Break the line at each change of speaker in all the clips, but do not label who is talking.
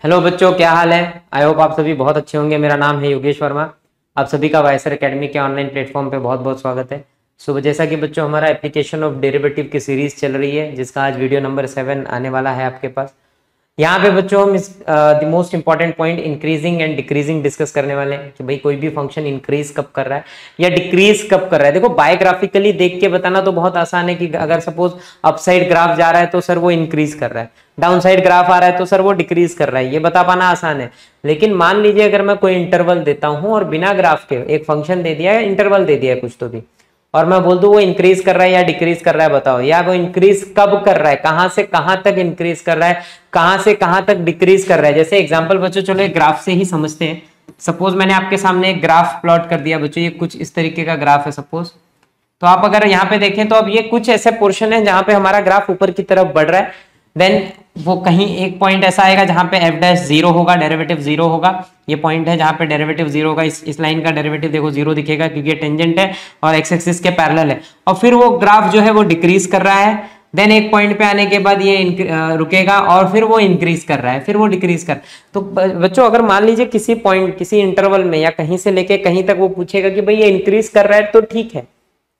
Hello बच्चों, क्या हाल है। आई होप आप सभी बहुत अच्छे होंगे। मेरा नाम है योगेश वर्मा। आप सभी का वायसर एकेडमी के ऑनलाइन प्लेटफॉर्म पे बहुत बहुत स्वागत है। सो जैसा कि बच्चों हमारा एप्लीकेशन ऑफ डेरिवेटिव की सीरीज चल रही है, जिसका आज वीडियो नंबर 7 आने वाला है आपके पास। यहाँ पे बच्चों हम the most important point increasing and decreasing discuss करने वाले हैं कि भाई कोई भी फंक्शन इंक्रीज कब कर रहा है या डिक्रीज कब कर रहा है। देखो बायोग्राफिकली देख के बताना तो बहुत आसान है कि अगर सपोज अपसाइड ग्राफ जा रहा है तो सर वो इंक्रीज कर रहा है, डाउन साइड ग्राफ आ रहा है तो सर वो डिक्रीज कर रहा है, ये बता पाना आसान है। लेकिन मान लीजिए अगर मैं कोई इंटरवल देता हूं और बिना ग्राफ के एक फंक्शन दे दिया है, इंटरवल दे दिया है कुछ तो भी, और मैं बोल दूं वो इंक्रीज कर रहा है या डिक्रीज कर रहा है, बताओ। या वो इंक्रीज कब कर रहा है, कहां से कहां तक इंक्रीज कर रहा है, कहां से कहां तक डिक्रीज कर रहा है। जैसे एग्जांपल बच्चों, चलो एक ग्राफ से ही समझते हैं। सपोज मैंने आपके सामने एक ग्राफ प्लॉट कर दिया बच्चों, ये कुछ इस तरीके का ग्राफ है सपोज। तो आप अगर यहाँ पे देखें तो अब ये कुछ ऐसे पोर्शन है जहां पे हमारा ग्राफ ऊपर की तरफ बढ़ रहा है। देन वो कहीं एक पॉइंट ऐसा आएगा जहां पे एफ डैश जीरो होगा, डेरिवेटिव जीरो होगा। ये पॉइंट है जहां पे डेरिवेटिव जीरो होगा। इस लाइन का डेरिवेटिव देखो जीरो दिखेगा क्योंकि ये टेंजेंट है और एक्स एक्सिस के पैरेलल है। और फिर वो ग्राफ जो है वो डिक्रीज कर रहा है। देन एक पॉइंट पे आने के बाद ये रुकेगा और फिर वो इंक्रीज कर रहा है, फिर वो डिक्रीज कर। तो बच्चों अगर मान लीजिए किसी पॉइंट, किसी इंटरवल में या कहीं से लेके कहीं तक वो पूछेगा कि भाई ये इंक्रीज कर रहा है तो ठीक है,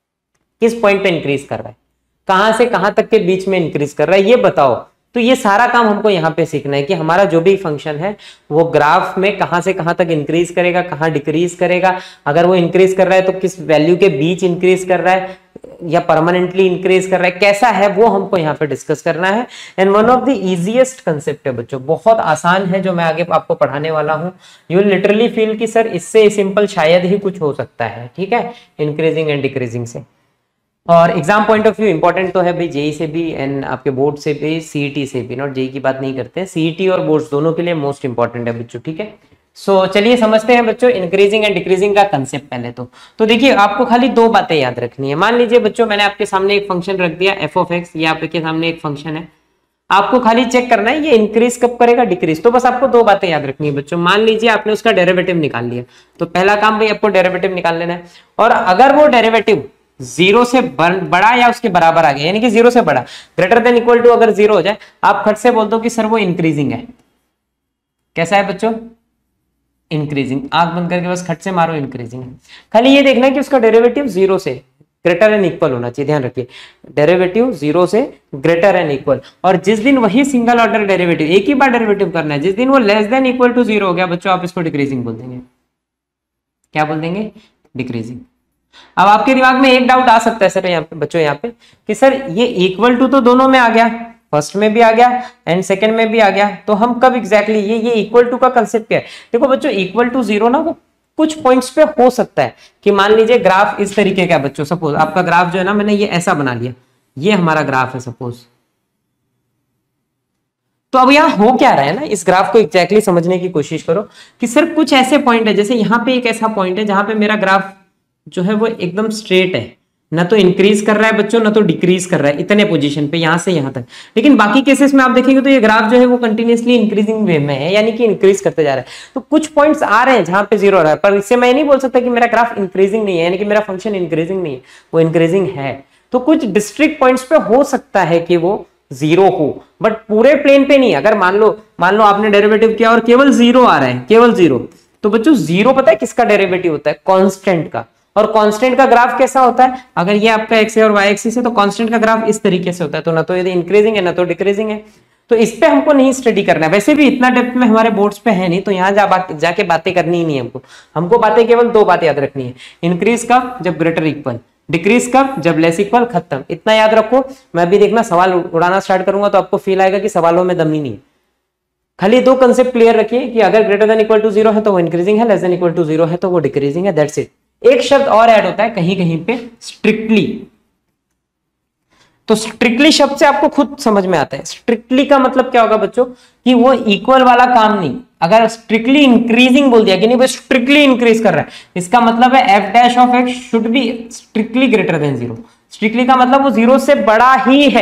किस पॉइंट पे इंक्रीज कर रहा है, कहां से कहां तक के बीच में इंक्रीज कर रहा है, ये बताओ। तो ये सारा काम हमको यहाँ पे सीखना है कि हमारा जो भी फंक्शन है वो ग्राफ में कहां से कहां तक इंक्रीज करेगा, कहां डिक्रीज करेगा। अगर वो इंक्रीज कर रहा है तो किस वैल्यू के बीच इंक्रीज कर रहा है या परमानेंटली इंक्रीज कर रहा है, कैसा है वो हमको यहाँ पे डिस्कस करना है। And one of the easiest concept है बच्चों, बहुत आसान है जो मैं आगे आपको पढ़ाने वाला हूँ। यू विल लिटरली फील कि सर इससे सिंपल शायद ही कुछ हो सकता है, ठीक है, इंक्रीजिंग एंड डिक्रीजिंग से। और exam point of view important तो है भाई, जेई से भी एंड आपके बोर्ड से भी, सीईटी से भी, नॉट जेई की बात नहीं करते हैं, सीईटी और बोर्ड्स दोनों के लिए मोस्ट इंपॉर्टेंट है बच्चों, ठीक है। सो चलिए समझते हैं बच्चों इंक्रीजिंग एंड डिक्रीजिंग का कंसेप्ट पहले तो देखिए आपको खाली दो बातें याद रखनी है। मान लीजिए बच्चों मैंने आपके सामने एक फंक्शन रख दिया एफ ऑफ एक्स, ये आपके सामने एक फंक्शन है। आपको खाली चेक करना है ये इंक्रीज कब करेगा, डिक्रीज। तो बस आपको दो बातें याद रखनी है बच्चों। मान लीजिए आपने उसका डेरिवेटिव निकाल लिया, तो पहला काम भाई आपको डेरिवेटिव निकाल लेना है। और अगर वो डेरिवेटिव जीरो से बड़ा या उसके बराबर आ गया, यानी कि जीरो से बड़ा, ग्रेटर देन इक्वल टू अगर जीरो हो जाए, आप खट से बोल दो कि सर वो इंक्रीजिंग है। कैसा है बच्चों, इंक्रीजिंग। आंख बंद करके बस खट से मारो, इंक्रीजिंग है। खाली ये देखना है कि उसका डेरिवेटिव जीरो से ग्रेटर एंड इक्वल होना चाहिए, ध्यान रखिए, डेरिवेटिव जीरो से ग्रेटर एंड इक्वल। और जिस दिन वही सिंगल ऑर्डर डेरिवेटिव, एक ही बार डेरिवेटिव करना है, जिस दिन वो less than equal to zero हो गया बच्चों, आप इसको डिक्रीजिंग बोल देंगे। क्या बोल देंगे, डिक्रीजिंग। अब आपके दिमाग में एक डाउट आ सकता है सर यहाँ पे बच्चों, यहाँ पे कि सर ये इक्वल टू तो दोनों में आ गया, फर्स्ट में भी आ गया एंड सेकंड में भी आ गया, तो हम कब एग्जैक्टली ये इक्वल टू का कंसेप्ट क्या है। देखो बच्चों इक्वल टू जीरो ना वो कुछ पॉइंट्स पे हो सकता है कि मान लीजिए ग्राफ इस तरीके का बच्चों, सपोज आपका ग्राफ जो है ना, मैंने ये ऐसा बना लिया, ये हमारा ग्राफ है सपोज। तो अब यहाँ हो क्या रहा है ना, इस ग्राफ को एग्जैक्टली समझने की कोशिश करो कि सर कुछ ऐसे पॉइंट है, जैसे यहाँ पे एक ऐसा पॉइंट है जहां पे मेरा ग्राफ जो है वो एकदम स्ट्रेट है, ना तो इंक्रीज कर रहा है बच्चों ना तो डिक्रीज कर रहा है, इतने पोजीशन पे यहां से यहां तक। लेकिन बाकी केसेस में आप देखेंगे तो ये ग्राफ जो है वो कंटिन्यूअसली इंक्रीजिंग वे में है, यानी कि इंक्रीज करते जा रहा है। तो कुछ पॉइंट्स आ रहे हैं जहां पे जीरो आ रहा है, पर इससे मैं नहीं बोल सकता कि मेरा ग्राफ इंक्रीजिंग नहीं है, यानी कि मेरा फंक्शन इंक्रीजिंग नहीं है, वो इंक्रीजिंग है। तो कुछ डिस्ट्रिक्ट पॉइंट्स पे हो सकता है कि वो जीरो हो, बट पूरे प्लेन पे नहीं। अगर मान लो आपने डेरिवेटिव किया और केवल जीरो आ रहा है, केवल जीरो, तो बच्चों जीरो पता है किसका डेरिवेटिव होता है, कांस्टेंट का। और कांस्टेंट का ग्राफ कैसा होता है, अगर ये आपका एक्स है और वाई एक्सिस है तो कांस्टेंट का ग्राफ इस तरीके से होता है। तो ना तो ये इंक्रीजिंग है ना तो डिक्रीजिंग है। तो इस पे हमको नहीं स्टडी करना है, वैसे भी इतना डेप्थ में हमारे बोर्ड्स पे है नहीं, तो यहाँ जाके बातें करनी ही नहीं है हमको बातें केवल दो बातें याद रखनी है, इंक्रीज कब, जब ग्रेटर इक्वल, डिक्रीज कब, जब लेस इक्वल, खत्म। इतना याद रखो। मैं भी देखना सवाल उड़ाना स्टार्ट करूंगा तो आपको फील आएगा कि सवालों में दम ही नहीं है। खाली दो कंसेप्ट क्लियर रखिए कि अगर greater than equal to zero है तो वो इंक्रीजिंग है, less than equal to zero है तो वो डिक्रीजिंग है, दैट्स इट। एक शब्द और ऐड होता है कहीं कहीं पे, स्ट्रिक्टली। तो स्ट्रिक्टली शब्द से आपको खुद समझ में आता है, स्ट्रिक्टली का मतलब क्या होगा बच्चों, कि वो इक्वल वाला काम नहीं। अगर स्ट्रिक्टली इंक्रीजिंग बोल दिया कि नहीं भाई स्ट्रिक्टली इंक्रीज कर रहा है, इसका मतलब है F dash of x should be strictly greater than zero. Strictly का मतलब वो जीरो से बड़ा ही है,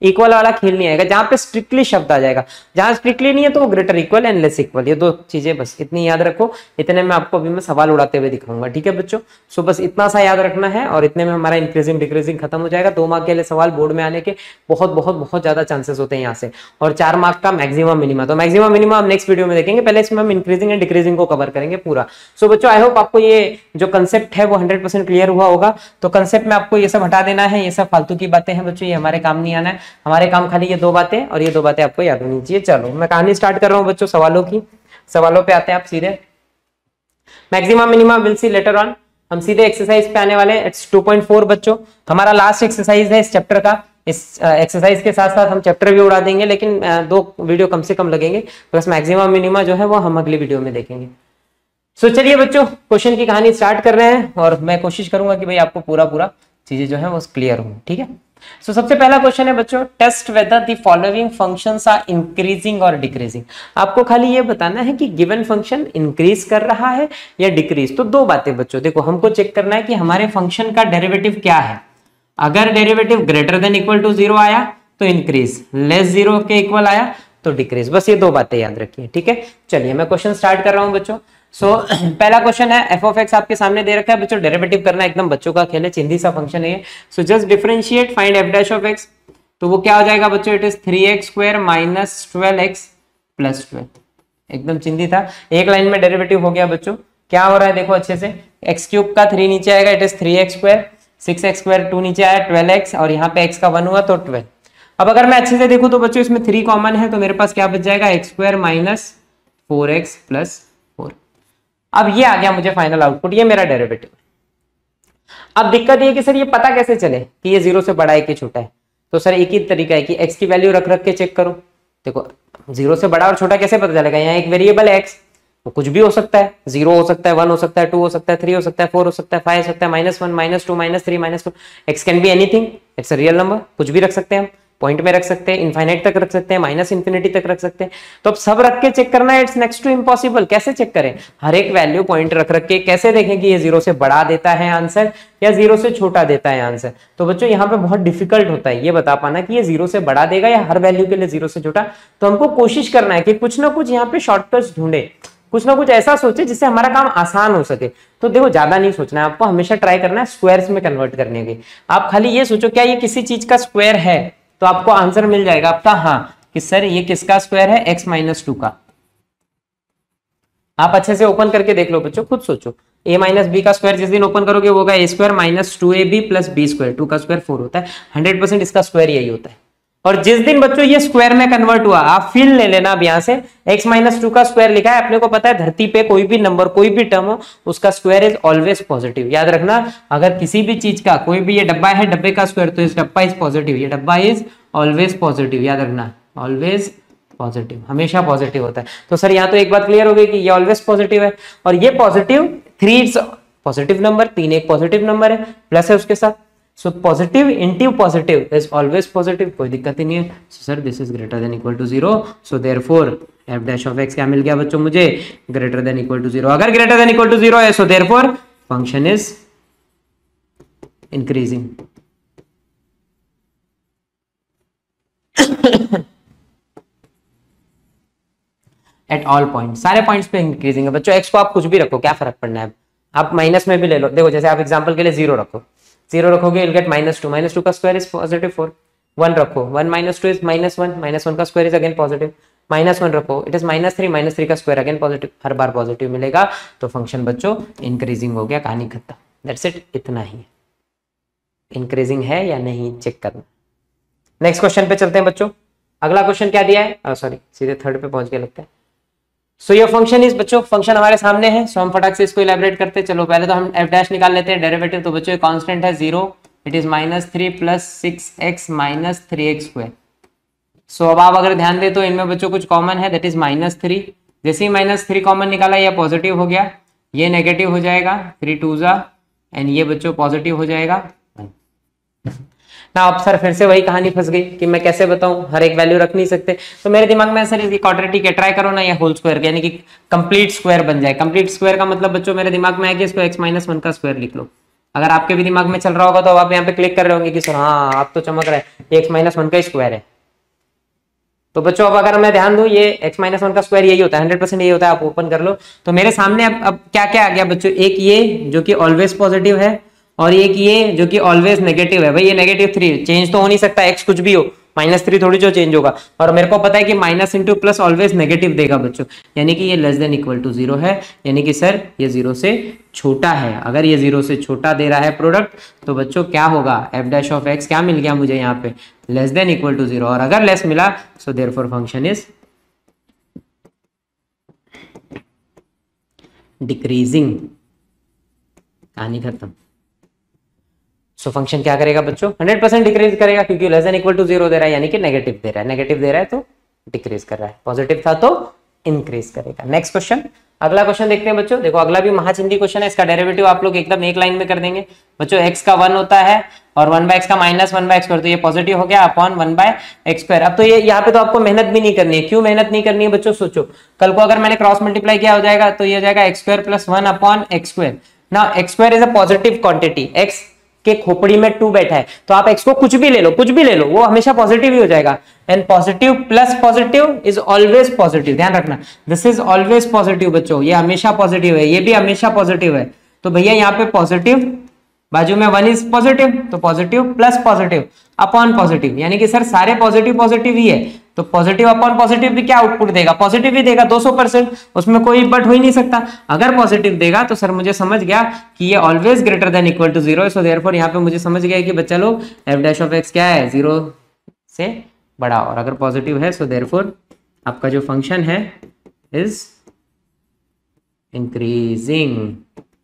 इक्वल वाला खेल नहीं आएगा, जहां पे स्ट्रिक्टली शब्द आ जाएगा। जहां स्ट्रिक्टली नहीं है तो वो greater equal and less equal, ये दो चीजें बस इतनी याद रखो। इतने में आपको अभी मैं सवाल उड़ाते हुए दिखाऊंगा, ठीक है बच्चों। सो बस इतना सा याद रखना है और इतने में हमारा इंक्रीजिंग डिक्रीजिंग खत्म हो जाएगा। 2 मार्क के लिए सवाल बोर्ड में आने के बहुत बहुत बहुत ज्यादा चांसेस होते हैं यहाँ से, और 4 मार्क का मैक्सिमम मिनिमम। तो मैक्सिमम मिनिमम हम नेक्स्ट वीडियो में देखेंगे, पहले इसमें हम इंक्रीजिंग एंड डिक्रीजिंग को कवर करेंगे पूरा। सो बच्चों आई होप आपको ये जो कंसेप्ट है वो 100% क्लियर हुआ होगा। तो कंसेप्ट में आपको ये सब हटा देना है, ये सब फालतू की बातें हैं बच्चों, ये हमारे काम नहीं आना है। हमारे काम खाली ये 2 बातें, और ये 2 बातें आपको याद होनी चाहिए। चलो मैं कहानी स्टार्ट कर रहा हूँ बच्चों सवालों की। सवालों पे आते हैं आप सीधे। Maximum minimum will see later on. हम सीधे एक्सरसाइज पे आने वाले हैं। इट्स 2.4 बच्चों, हमारा लास्ट एक्सरसाइज है इस चैप्टर का। इस एक्सरसाइज के साथ साथ हम चैप्टर भी उड़ा देंगे, लेकिन 2 वीडियो कम से कम लगेंगे, बस मैक्सिमम मिनिमम जो है वो हम अगली वीडियो में देखेंगे। सो चलिए बच्चों क्वेश्चन की कहानी स्टार्ट कर रहे हैं, और मैं कोशिश करूंगा कि भाई आपको पूरा चीजें जो है वो क्लियर हो, ठीक है। सो सबसे पहला क्वेश्चन है बच्चों, test whether the following functions are increasing और डिक्रीजिंग। आपको खाली ये बताना है कि गिवन फंक्शन इंक्रीज कर रहा है या डिक्रीज। तो 2 बातें बच्चों, देखो हमको चेक करना है कि हमारे फंक्शन का डेरिवेटिव क्या है। अगर derivative greater than equal to 0 आया तो इंक्रीज, लेस 0 के इक्वल आया तो डिक्रीज। बस ये 2 बातें याद रखिए, ठीक है। चलिए मैं क्वेश्चन स्टार्ट कर रहा हूं बच्चों। सो पहला क्वेश्चन है, एफ ऑफ एक्स आपके सामने दे रखा है बच्चों। डेरिवेटिव करना एकदम बच्चों का खेल है, चिंदी सा फंक्शन है। So just differentiate find F dash of X. तो वो क्या हो जाएगा बच्चों, it is 3x square minus 12x plus 12। एकदम चिंदी था, एक लाइन में डेरिवेटिव हो गया बच्चों। क्या हो रहा है देखो अच्छे से, एक्स क्यूब का 3 नीचे आएगा, it is 3x square, 6x square 2 नीचे आया 12x, और यहाँ पे x का 1 हुआ तो 12। अब अगर मैं अच्छे से देखूं तो बच्चों इसमें 3 कॉमन है, तो मेरे पास क्या बच जाएगा, x square minus 4x plus 4। अब ये आ गया मुझे फाइनल आउटपुट, ये मेरा डेरिवेटिव। अब दिक्कत ये कि सर ये पता कैसे चले कि ये 0 से बड़ा है कि छोटा है। तो सर एक ही तरीका है कि x की वैल्यू रख रख के चेक करो। देखो 0 से बड़ा और छोटा कैसे पता चलेगा, यहाँ एक वेरिएबल है x, वो कुछ भी हो सकता है, 0 हो सकता है, 1 हो सकता है, 2 हो सकता है, 3 हो सकता है, 4 हो सकता है, 5 हो सकता है, -1 -2 -3 -2। x can be anything, it's a real number, कुछ भी रख सकते हैं हम, पॉइंट में रख सकते हैं, इनफाइनाइट तक रख सकते हैं, माइनस इन्फिनिटी तक रख सकते हैं। तो अब सब रख के चेक करना है, इट्स नेक्स्ट टू इम्पॉसिबल। कैसे चेक करें, हर एक वैल्यू पॉइंट रख रख के कैसे देखें कि ये 0 से बड़ा देता है आंसर या 0 से छोटा देता है आंसर। तो बच्चों यहाँ पे बहुत डिफिकल्ट होता है ये बता पाना कि ये 0 से बड़ा देगा या हर वैल्यू के लिए 0 से छोटा। तो हमको कोशिश करना है कि कुछ ना कुछ यहाँ पे शॉर्टकट्स ढूंढे, कुछ ना कुछ ऐसा सोचे जिससे हमारा काम आसान हो सके। तो देखो ज्यादा नहीं सोचना है आपको, हमेशा ट्राई करना है स्क्वायर्स में कन्वर्ट करने की। आप खाली ये सोचो क्या ये किसी चीज का स्क्वायर है, तो आपको आंसर मिल जाएगा आपका, हाँ कि सर ये किसका स्क्वायर है, x माइनस 2 का। आप अच्छे से ओपन करके देख लो बच्चों, खुद सोचो। a माइनस बी का स्क्वायर जिस दिन ओपन करोगे वो होगा a square minus 2ab plus b square, 2 का स्क्वायर 4 होता है, 100% इसका स्क्वायर यही होता है। और जिस दिन बच्चों ये स्क्वायर में कन्वर्ट हुआ, आप फील ले लेना अब यहाँ से, x माइनस 2 का स्क्वायर लिखा है, अपने को पता है धरती पे कोई भी नंबर कोई भी टर्म हो उसका स्क्वायर इज ऑलवेज पॉजिटिव। याद रखना, अगर किसी भी चीज का कोई भी, ये डब्बा है, डब्बे का स्क्वायर, तो इस डब्बा इज पॉजिटिव, ये डब्बा इज ऑलवेज पॉजिटिव। याद रखना, ऑलवेज पॉजिटिव, हमेशा पॉजिटिव होता है। तो सर यहाँ तो एक बात क्लियर हो गई कि ये ऑलवेज पॉजिटिव है, और ये पॉजिटिव 3 इट्स पॉजिटिव नंबर, 3 एक पॉजिटिव नंबर है, प्लस है उसके साथ। So positive into positive is always positive, कोई दिक्कत ही नहीं है। So sir this is greater than equal to 0, so therefore F dash of x क्या मिल गया बच्चों मुझे, ग्रेटर देन इक्वल टू 0। अगर ग्रेटर देन इक्वल टू 0 है so therefore function is increasing. At all point, सारे पॉइंट्स पे increasing है बच्चों। एक्स को आप कुछ भी रखो, क्या फर्क पड़ना है, आप माइनस में भी ले लो। देखो जैसे आप एग्जांपल के लिए 0 रखो, 0 रखोगे you'll get -2, -2 का स्क्वायर इज पॉजिटिव 4। 1 रखो, 1 minus 2 इज -1, -1 का स्क्वायर इज अगेन पॉजिटिव। -1 रखो, इट इज -3, -3 का स्क्वायर अगेन पॉजिटिव, हर बार पॉजिटिव मिलेगा। तो फंक्शन बच्चों इंक्रीजिंग हो गया, कहानी खत्म, दैट्स इट, इतना ही। इंक्रीजिंग है या नहीं चेक करना। नेक्स्ट क्वेश्चन पे चलते हैं बच्चों। अगला क्वेश्चन क्या दिया है, सॉरी सीधे थर्ड पे पहुंच गए लगता है। सो योर फंक्शन इज, बच्चों फंक्शन हमारे सामने है, सो हम फटाक से इसको इलेबरेट करते हैं। चलो पहले तो हम एफ डैश निकाल लेते हैं, डेरिवेटिव। तो बच्चों कांस्टेंट है 0, it is -3 plus 6x minus 3x square. So अब आप अगर ध्यान दे तो इनमें बच्चों कुछ कॉमन है, दैट इज -3। जैसे ही -3 कॉमन निकाला ये पॉजिटिव हो गया, ये नेगेटिव हो जाएगा, 3 2 जा, एंड ये बच्चों पॉजिटिव हो जाएगा। ना अब सर फिर से वही कहानी फंस गई कि मैं कैसे बताऊं, हर एक वैल्यू रख नहीं सकते। तो मेरे दिमाग में सर इसकी क्वाड्रेटिक है, ट्राई करो ना ये होल स्क्वायर, यानी कि कंप्लीट स्क्वायर बन जाए। कंप्लीट स्क्वायर का मतलब बच्चों मेरे दिमाग में है कि इसको x-1 का स्क्वायर लिख लो, अगर आपके भी दिमाग में चल रहा होगा तो आप यहाँ पे क्लिक कर रहे होंगे कि सर हाँ आप तो चमक रहा है, x माइनस वन का स्क्वायर है। तो बच्चों अब अगर मैं ध्यान दूं ये x माइनस वन का स्क्वायर यही होता है, 100% यही होता है। आप ओपन कर लो तो मेरे सामने अब क्या क्या आ गया बच्चों, एक ये जो कि ऑलवेज पॉजिटिव है और एक ये जो कि ऑलवेज नेगेटिव है। भाई ये -3 चेंज तो हो नहीं सकता, x कुछ भी हो, -3 थोड़ी जो चेंज होगा। और मेरे को पता है कि minus into plus always negative देगा बच्चों, यानी कि ये लेस देन इक्वल टू 0 है, यानी कि सर ये 0 से छोटा है। अगर ये 0 से छोटा दे रहा है प्रोडक्ट तो बच्चों क्या होगा, एफ डैश ऑफ एक्स क्या मिल गया मुझे यहाँ पे, लेस देन इक्वल टू 0। और अगर लेस मिला so therefore function is decreasing, कहानी खत्म। सो फंक्शन क्या करेगा बच्चों, 100% डिक्रीज करेगा, क्योंकि लेस देन इक्वल टू 0 दे रहा है, यानी कि नेगेटिव दे रहा है। नेगेटिव दे रहा है तो डिक्रीज कर रहा है, पॉजिटिव था तो इंक्रीज करेगा। नेक्स्ट क्वेश्चन, अगला क्वेश्चन देखते हैं बच्चों। देखो अगला भी महाचिंदी क्वेश्चन है, इसका डेरिवेटिव आप लोग एकदम एक लाइन में कर देंगे बच्चों। x का 1 होता है और 1/x का -1/x2, तो ये पॉजिटिव हो गया अपॉन 1/x2। अब तो ये यहाँ पे तो आपको मेहनत भी नहीं करनी है। क्यों मेहनत नहीं करनी है बच्चों, सोचो कल को अगर मैंने क्रॉस मल्टीप्लाई किया हो जाएगा तो ये हो जाएगा x² + 1 upon x²। Now x² is a positive quantity, x के खोपड़ी में 2 बैठा है, तो आप x को कुछ भी ले लो, कुछ भी ले लो, वो हमेशा पॉजिटिव ही हो जाएगा। And positive plus positive is always positive, ध्यान रखना, दिस इज ऑलवेज पॉजिटिव बच्चों, ये हमेशा पॉजिटिव है, ये भी हमेशा पॉजिटिव है। तो भैया यहाँ पे पॉजिटिव बाजू में 1 इज पॉजिटिव, तो positive plus positive upon positive, यानी कि सर सारे पॉजिटिव पॉजिटिव ही है, तो पॉजिटिव अपॉन पॉजिटिव भी क्या आउटपुट देगा, पॉजिटिव ही देगा 200%, उसमें कोई बट हो ही नहीं सकता। अगर पॉजिटिव देगा तो सर मुझे समझ गया कि ये always greater than equal to 0, so therefore यहाँ पे मुझे समझ गया कि बच्चा लोग एफ डैश ऑफ एक्स क्या है, 0 से बड़ा, और अगर पॉजिटिव है सो देयरफॉर आपका जो फंक्शन है इज इंक्रीजिंग।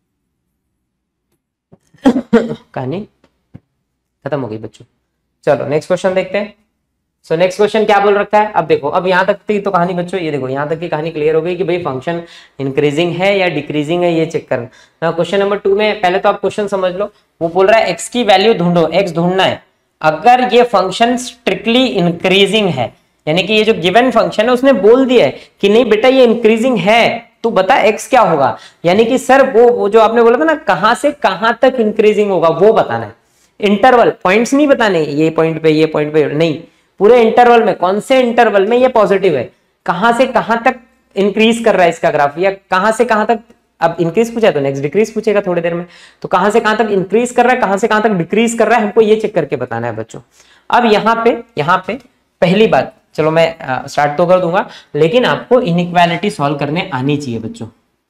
कहानी खत्म हो गई बच्चों। चलो नेक्स्ट क्वेश्चन देखते हैं। सो नेक्स्ट क्वेश्चन क्या बोल रखा है, अब देखो अब यहाँ तक की तो कहानी बच्चों, ये देखो यहाँ तक की कहानी क्लियर हो गई कि भाई फंक्शन इंक्रीजिंग है या डिक्रीजिंग है, ये चेक करना। क्वेश्चन नंबर 2 में पहले तो आप क्वेश्चन समझ लो, वो बोल रहा है एक्स की वैल्यू ढूंढो, एक्स ढूंढना है। अगर ये फंक्शन स्ट्रिक्टली इंक्रीजिंग है, यानी कि ये जो गिवन फंक्शन है उसने बोल दिया है कि नहीं बेटा ये इंक्रीजिंग है, तो बता एक्स क्या होगा। यानी कि सर वो जो आपने बोला था ना कहां से कहां तक इंक्रीजिंग होगा वो बताना है। इंटरवल, पॉइंट्स नहीं बताने, ये पॉइंट पे ये पॉइंट पे नहीं, पूरे इंटरवल में, कौन से इंटरवल में ये पॉजिटिव है, कहां से कहां तक इंक्रीज कर रहा है इसका ग्राफ, या कहां से कहां तक, अब इंक्रीज पूछा तो नेक्स्ट डिक्रीज पूछेगा थोड़ी देर में, तो कहां से कहां तक इंक्रीज कर रहा है, कहां से कहां तक डिक्रीज कर रहा है, हमको ये चेक करके बताना है बच्चों। अब यहाँ पे पहली बात, चलो मैं स्टार्ट तो कर दूंगा, लेकिन आपको इनइक्वालिटी सॉल्व करने आनी चाहिए बच्चों।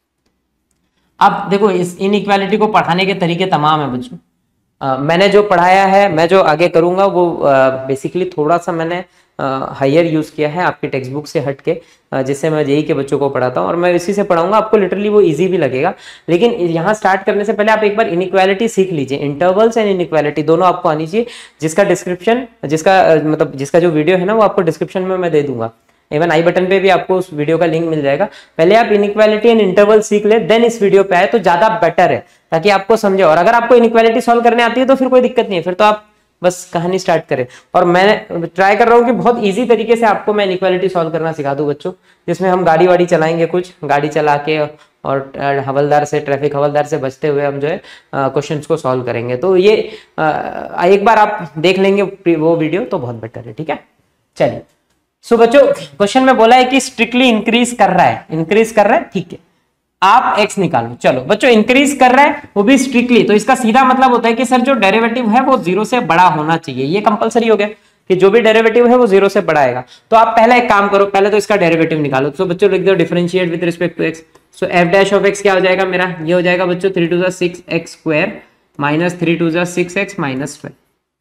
अब देखो इस इनइक्वालिटी को पढ़ाने के तरीके तमाम है बच्चों। मैंने जो पढ़ाया है, मैं जो आगे करूंगा वो बेसिकली थोड़ा सा मैंने हायर यूज किया है आपकी टेक्स्ट बुक से हट के, जिससे मैं जेईई के बच्चों को पढ़ाता हूँ, और मैं इसी से पढ़ाऊंगा, आपको लिटरली वो इजी भी लगेगा। लेकिन यहाँ स्टार्ट करने से पहले आप एक बार इनइक्वालिटी सीख लीजिए, इंटरवल्स एंड इनइक्वालिटी दोनों आपको आनी चाहिए, जिसका डिस्क्रिप्शन, जिसका जो वीडियो है ना वो आपको डिस्क्रिप्शन में मैं दे दूंगा, इवन आई बटन पे भी आपको उस वीडियो का लिंक मिल जाएगा। पहले आप इनइक्वालिटी एंड इंटरवल सीख ले, देन इस वीडियो पे आए तो ज्यादा बेटर है, ताकि आपको समझे। और अगर आपको इनइक्वालिटी सॉल्व करने आती है तो फिर कोई दिक्कत नहीं है, फिर तो आप बस कहानी स्टार्ट करें। और मैं ट्राई कर रहा हूँ कि बहुत इजी तरीके से आपको मैं इनइक्वालिटी सॉल्व करना सिखा दूं बच्चों, जिसमें हम गाड़ी वाड़ी चलाएंगे, कुछ गाड़ी चला के और हवलदार से, ट्रैफिक हवलदार से बचते हुए हम जो है क्वेश्चंस को सॉल्व करेंगे। तो ये एक बार आप देख लेंगे वो वीडियो तो बहुत बेटर है, ठीक है। चलिए सो बच्चों क्वेश्चन में बोला है कि स्ट्रिक्टली इंक्रीज कर रहा है, ठीक है, आप x निकालो। चलो बच्चों इंक्रीज कर रहा है वो भी स्ट्रिक्टली, तो इसका सीधा मतलब होता है कि सर जो डेरिवेटिव है वो 0 से बड़ा होना चाहिए, ये कंपलसरी हो गया कि जो भी डेरिवेटिव है वो 0 से बड़ा आएगा। तो आप पहले एक काम करो, पहले तो इसका डेरिवेटिव निकालो। तो बच्चों लिख दो differentiate with respect to x। So f dash of x क्या हो जाएगा मेरा, ये हो जाएगा बच्चों 3 × 6x² - 3 × 6x - 12,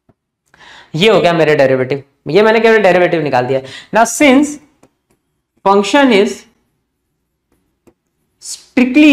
ये हो गया मेरे डेरिवेटिव, ये मैंने केवल डेरिवेटिव निकाल दिया। Now since function is strictly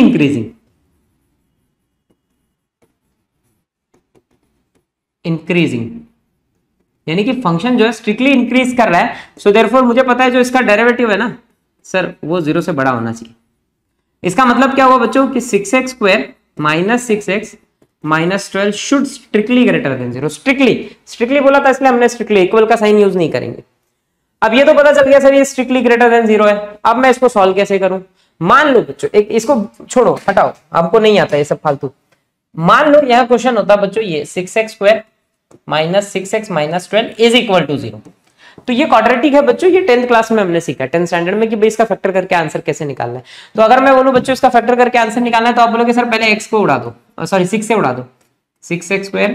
increasing, यानी कि फंक्शन जो है स्ट्रिक्टली इंक्रीज कर रहा है, सो देयरफॉर मुझे पता है जो इसका डेरिवेटिव है ना सर वो 0 से बड़ा होना चाहिए। इसका मतलब क्या हुआ बच्चों कि 6x² - 6x - 12 should strictly greater than 0। Strictly बोला था इसलिए हमने स्ट्रिक्टली, इक्वल का साइन यूज नहीं करेंगे। अब ये तो पता चल गया सर ये स्ट्रिक्टली ग्रेटर देन 0 है। अब मैं इसको सॉल्व कैसे करूं, मान लो बच्चों एक इसको छोड़ो, हटाओ, आपको नहीं आता ये सब फालतू। मान लो यह क्वेश्चन होता बच्चों ये 6x² minus 6x minus 12 is equal to 0। तो ये क्वाड्रेटिक है बच्चों, ये 10th क्लास में हमने सीखा, 10th स्टैंडर्ड में कि भाई इसका फैक्टर करके आंसर कैसे निकालना है। तो अगर मैं बोलूं बच्चों इसका फैक्टर करके आंसर निकालना है, तो आप बोलोगे सर पहले x को उड़ा दो, सॉरी 6 से उड़ा दो, 6x²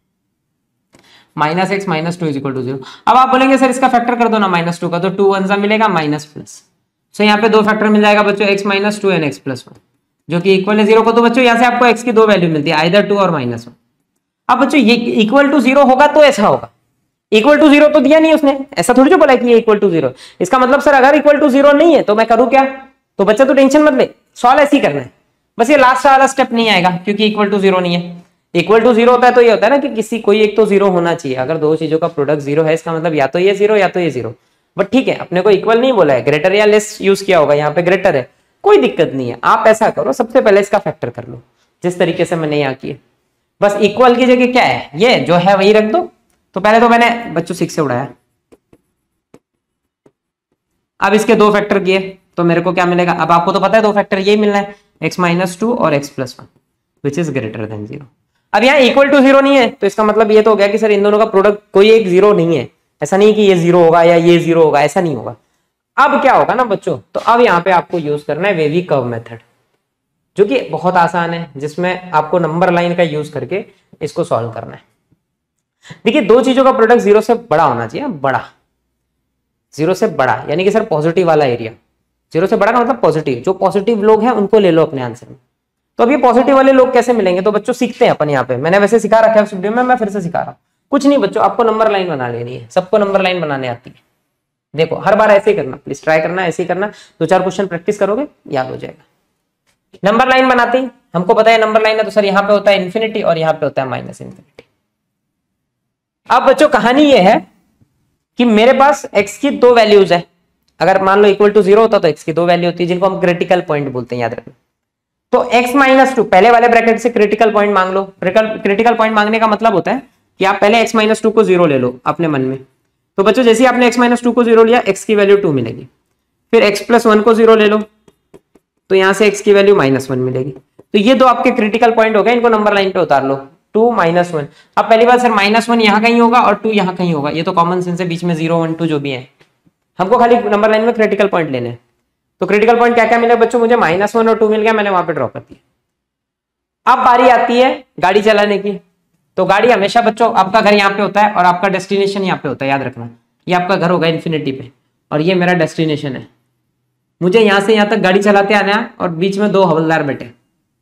minus x minus 2 is equal to 0। अब आप बोलेंगे सर इसका फैक्टर कर दो ना -2 का, तो 2 1 मिलेगा माइनस प्लस, सो यहाँ पे दो फैक्टर मिल जाएगा बच्चों, x minus 2 and x plus 1 जो कि इक्वल है 0 को। तो बच्चों यहाँ से आपको x की दो वैल्यू मिलती है, आइदर 2 और -1। अब बच्चों ये इक्वल टू 0 होगा तो ऐसा होगा, इक्वल टू 0 तो दिया नहीं उसने, ऐसा थोड़ी जो बोला कि ये इक्वल टू 0। इसका मतलब सर अगर इक्वल टू 0 नहीं है तो मैं करूँ क्या? तो बच्चा तो टेंशन मत ले, सॉल्व ऐसे ही करना है, बस ये लास्ट वाला स्टेप नहीं आएगा क्योंकि इक्वल टू 0 नहीं है। इक्वल टू 0 होता है तो ये होता है ना कि किसी कोई एक तो 0 होना चाहिए, अगर दो चीजों का प्रोडक्ट 0 है इसका मतलब या तो ये 0 या तो ये 0। बट ठीक है, अपने को इक्वल नहीं बोला है, ग्रेटर या लेस यूज किया होगा, यहाँ पे ग्रेटर है, कोई दिक्कत नहीं है। आप ऐसा करो, सबसे पहले इसका फैक्टर कर लो जिस तरीके से मैंने यहाँ किया, बस इक्वल की जगह क्या है ये जो है वही रख दो। तो पहले तो मैंने बच्चों 6 से उड़ाया, अब इसके दो फैक्टर किए तो मेरे को क्या मिलेगा? अब आपको तो पता है दो फैक्टर यही मिलना है, x माइनस 2 और x plus 1 which is greater than 0। अब यहाँ इक्वल टू 0 नहीं है तो इसका मतलब ये तो हो गया कि सर इन दोनों का प्रोडक्ट कोई एक 0 नहीं है। ऐसा नहीं कि ये 0 होगा या ये 0 होगा, ऐसा नहीं होगा। अब क्या होगा ना बच्चों, तो अब यहाँ पे आपको यूज करना है वेवी कर्व मेथड, जो कि बहुत आसान है, जिसमें आपको नंबर लाइन का यूज करके इसको सॉल्व करना है। देखिए दो चीजों का प्रोडक्ट 0 से बड़ा होना चाहिए, बड़ा, 0 से बड़ा यानी कि सर पॉजिटिव वाला एरिया, 0 से बड़ा का मतलब पॉजिटिव, जो पॉजिटिव लोग हैं उनको ले लो अपने आंसर में। तो अब ये पॉजिटिव वाले लोग कैसे मिलेंगे? तो बच्चों सीखते हैं अपन यहाँ पे, मैंने वैसे सिखा रखा है उस वीडियो में, मैं फिर से सिखा रहा हूँ। कुछ नहीं बच्चों, आपको नंबर लाइन बना लेनी है, सबको नंबर लाइन बनाने आती है। देखो हर बार ऐसे ही करना, प्लीज ट्राई करना, ऐसे ही करना, दो चार क्वेश्चन प्रैक्टिस करोगे याद हो जाएगा। नंबर लाइन बनाते ही हमको पता है नंबर लाइन है तो सर यहाँ पे होता है इन्फिनिटी और यहाँ पे होता है माइनस इन्फिनिटी। अब बच्चों कहानी ये है कि मेरे पास x की दो वैल्यूज है, अगर मान लो इक्वल टू 0 होता तो x की दो वैल्यू होती है जिनको हम क्रिटिकल पॉइंट बोलते हैं, याद रखना। तो x माइनस 2 पहले वाले ब्रैकेट से क्रिटिकल पॉइंट मांग लो। क्रिटिकल पॉइंट मांगने का मतलब होता है कि आप पहले x माइनस 2 को 0 ले लो अपने मन में। तो बच्चों जैसे ही आपने x माइनस 2 को 0 लिया, x की वैल्यू 2 मिलेगी, फिर x प्लस 1 को 0 ले लो तो यहां से x की वैल्यू -1 मिलेगी। तो ये दो आपके क्रिटिकल पॉइंट हो गए, इनको नंबर लाइन पे उतार लो, 2 -1। अब पहली बात सर -1 यहाँ कहीं होगा और 2 यहाँ कहीं होगा, ये तो कॉमन सेंस है, बीच में 0 1 2 जो भी है, हमको खाली नंबर लाइन में क्रिटिकल पॉइंट लेने हैं। तो क्रिटिकल पॉइंट क्या क्या मिले बच्चों? मुझे -1 और 2 मिल गया, मैंने वहां पे ड्रॉ कर दिया। अब बारी आती है गाड़ी चलाने की। तो गाड़ी हमेशा बच्चों, आपका घर यहाँ पे होता है और आपका डेस्टिनेशन यहाँ पे होता है, याद रखना। ये आपका घर होगा इन्फिनिटी पे और ये मेरा डेस्टिनेशन है। मुझे यहां से यहां तक गाड़ी चलाते आना है और बीच में दो हवलदार बैठे,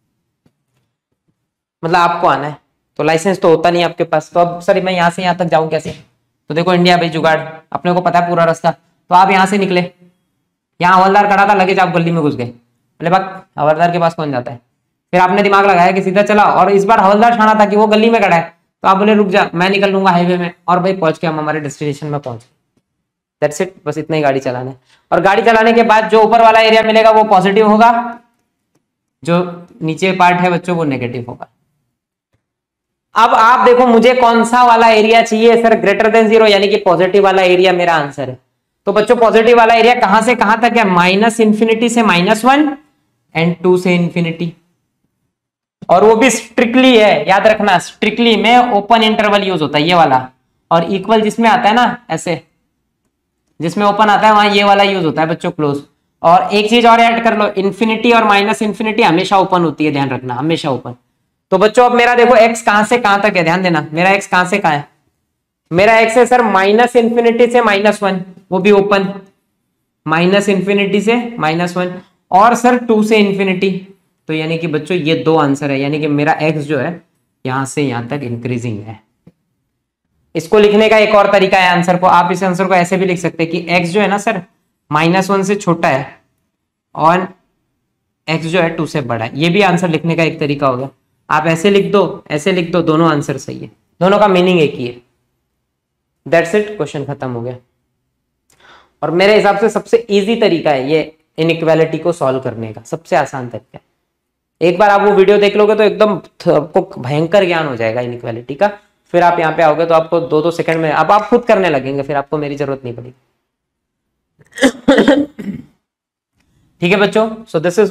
मतलब आपको आना है, तो लाइसेंस तो होता नहीं आपके पास। तो अब सर मैं यहां से यहां तक जाऊं कैसे? तो देखो इंडिया भाई जुगाड़, अपने को पता है पूरा रास्ता। तो आप यहां से निकले, यहाँ हवलदार खड़ा था, लगेज आप गली में घुस गए, बोले बात हवलदार के पास कौन जाता है? फिर आपने दिमाग लगाया कि सीधा चला, और इस बार हवलदार ठाना था कि वो गली में खड़ा है, तो आप बोले रुक जा मैं निकल लूंगा हाईवे में, और भाई पहुंच के हम हमारे डेस्टिनेशन में पहुंच गए। दैट्स इट, बस इतना ही गाड़ी चलाना है। और गाड़ी चलाने के बाद जो ऊपर वाला एरिया मिलेगा वो पॉजिटिव होगा, जो नीचे पार्ट है बच्चों वो नेगेटिव होगा। अब आप देखो मुझे कौन सा वाला एरिया चाहिए? सर ग्रेटर देन 0 यानी कि पॉजिटिव वाला एरिया मेरा आंसर है। तो बच्चों पॉजिटिव वाला एरिया कहां से कहां तक है? -इन्फिनिटी से -1 एंड 2 से इन्फिनिटी, और वो भी स्ट्रिक्टली है, याद रखना स्ट्रिक्टली में ओपन इंटरवल यूज होता है ये वाला, और इक्वल जिसमें आता है ना ऐसे, जिसमें ओपन आता है वहां ये वाला यूज होता है बच्चों क्लोज। और एक चीज और ऐड कर लो, इन्फिनिटी और -इन्फिनिटी हमेशा ओपन होती है, ध्यान रखना हमेशा ओपन। तो बच्चों अब मेरा देखो x कहां से कहां तक है, ध्यान देना, मेरा x कहां से कहां है? मेरा x है सर -इन्फिनिटी से -1, वो भी ओपन, -इन्फिनिटी से -1, और सर 2 से इन्फिनिटी। तो यानी कि बच्चों ये दो आंसर है, यानी कि मेरा x जो है यहां से यहां तक इंक्रीजिंग है। इसको लिखने का एक और तरीका है आंसर को, आप इस आंसर को ऐसे भी लिख सकते हैं कि x जो है ना सर -1 से छोटा है और x जो है 2 से बड़ा है। ये भी आंसर लिखने का एक तरीका होगा। आप ऐसे लिख दो, ऐसे लिख दो, दोनों आंसर सही है, दोनों का मीनिंग एक ही है। दैट्स इट, क्वेश्चन खत्म हो गया। और मेरे हिसाब से सबसे इजी तरीका है ये इनइक्वालिटी को सॉल्व करने का, सबसे आसान तरीका। एक बार आप वो वीडियो देख लोगे तो एकदम आपको भयंकर ज्ञान हो जाएगा इनइक्वालिटी का। फिर आप यहाँ पे आओगे तो आपको 2-2 सेकंड में अब आप खुद करने लगेंगे, फिर आपको मेरी जरूरत नहीं पड़ेगी। ठीक है बच्चों, so this is what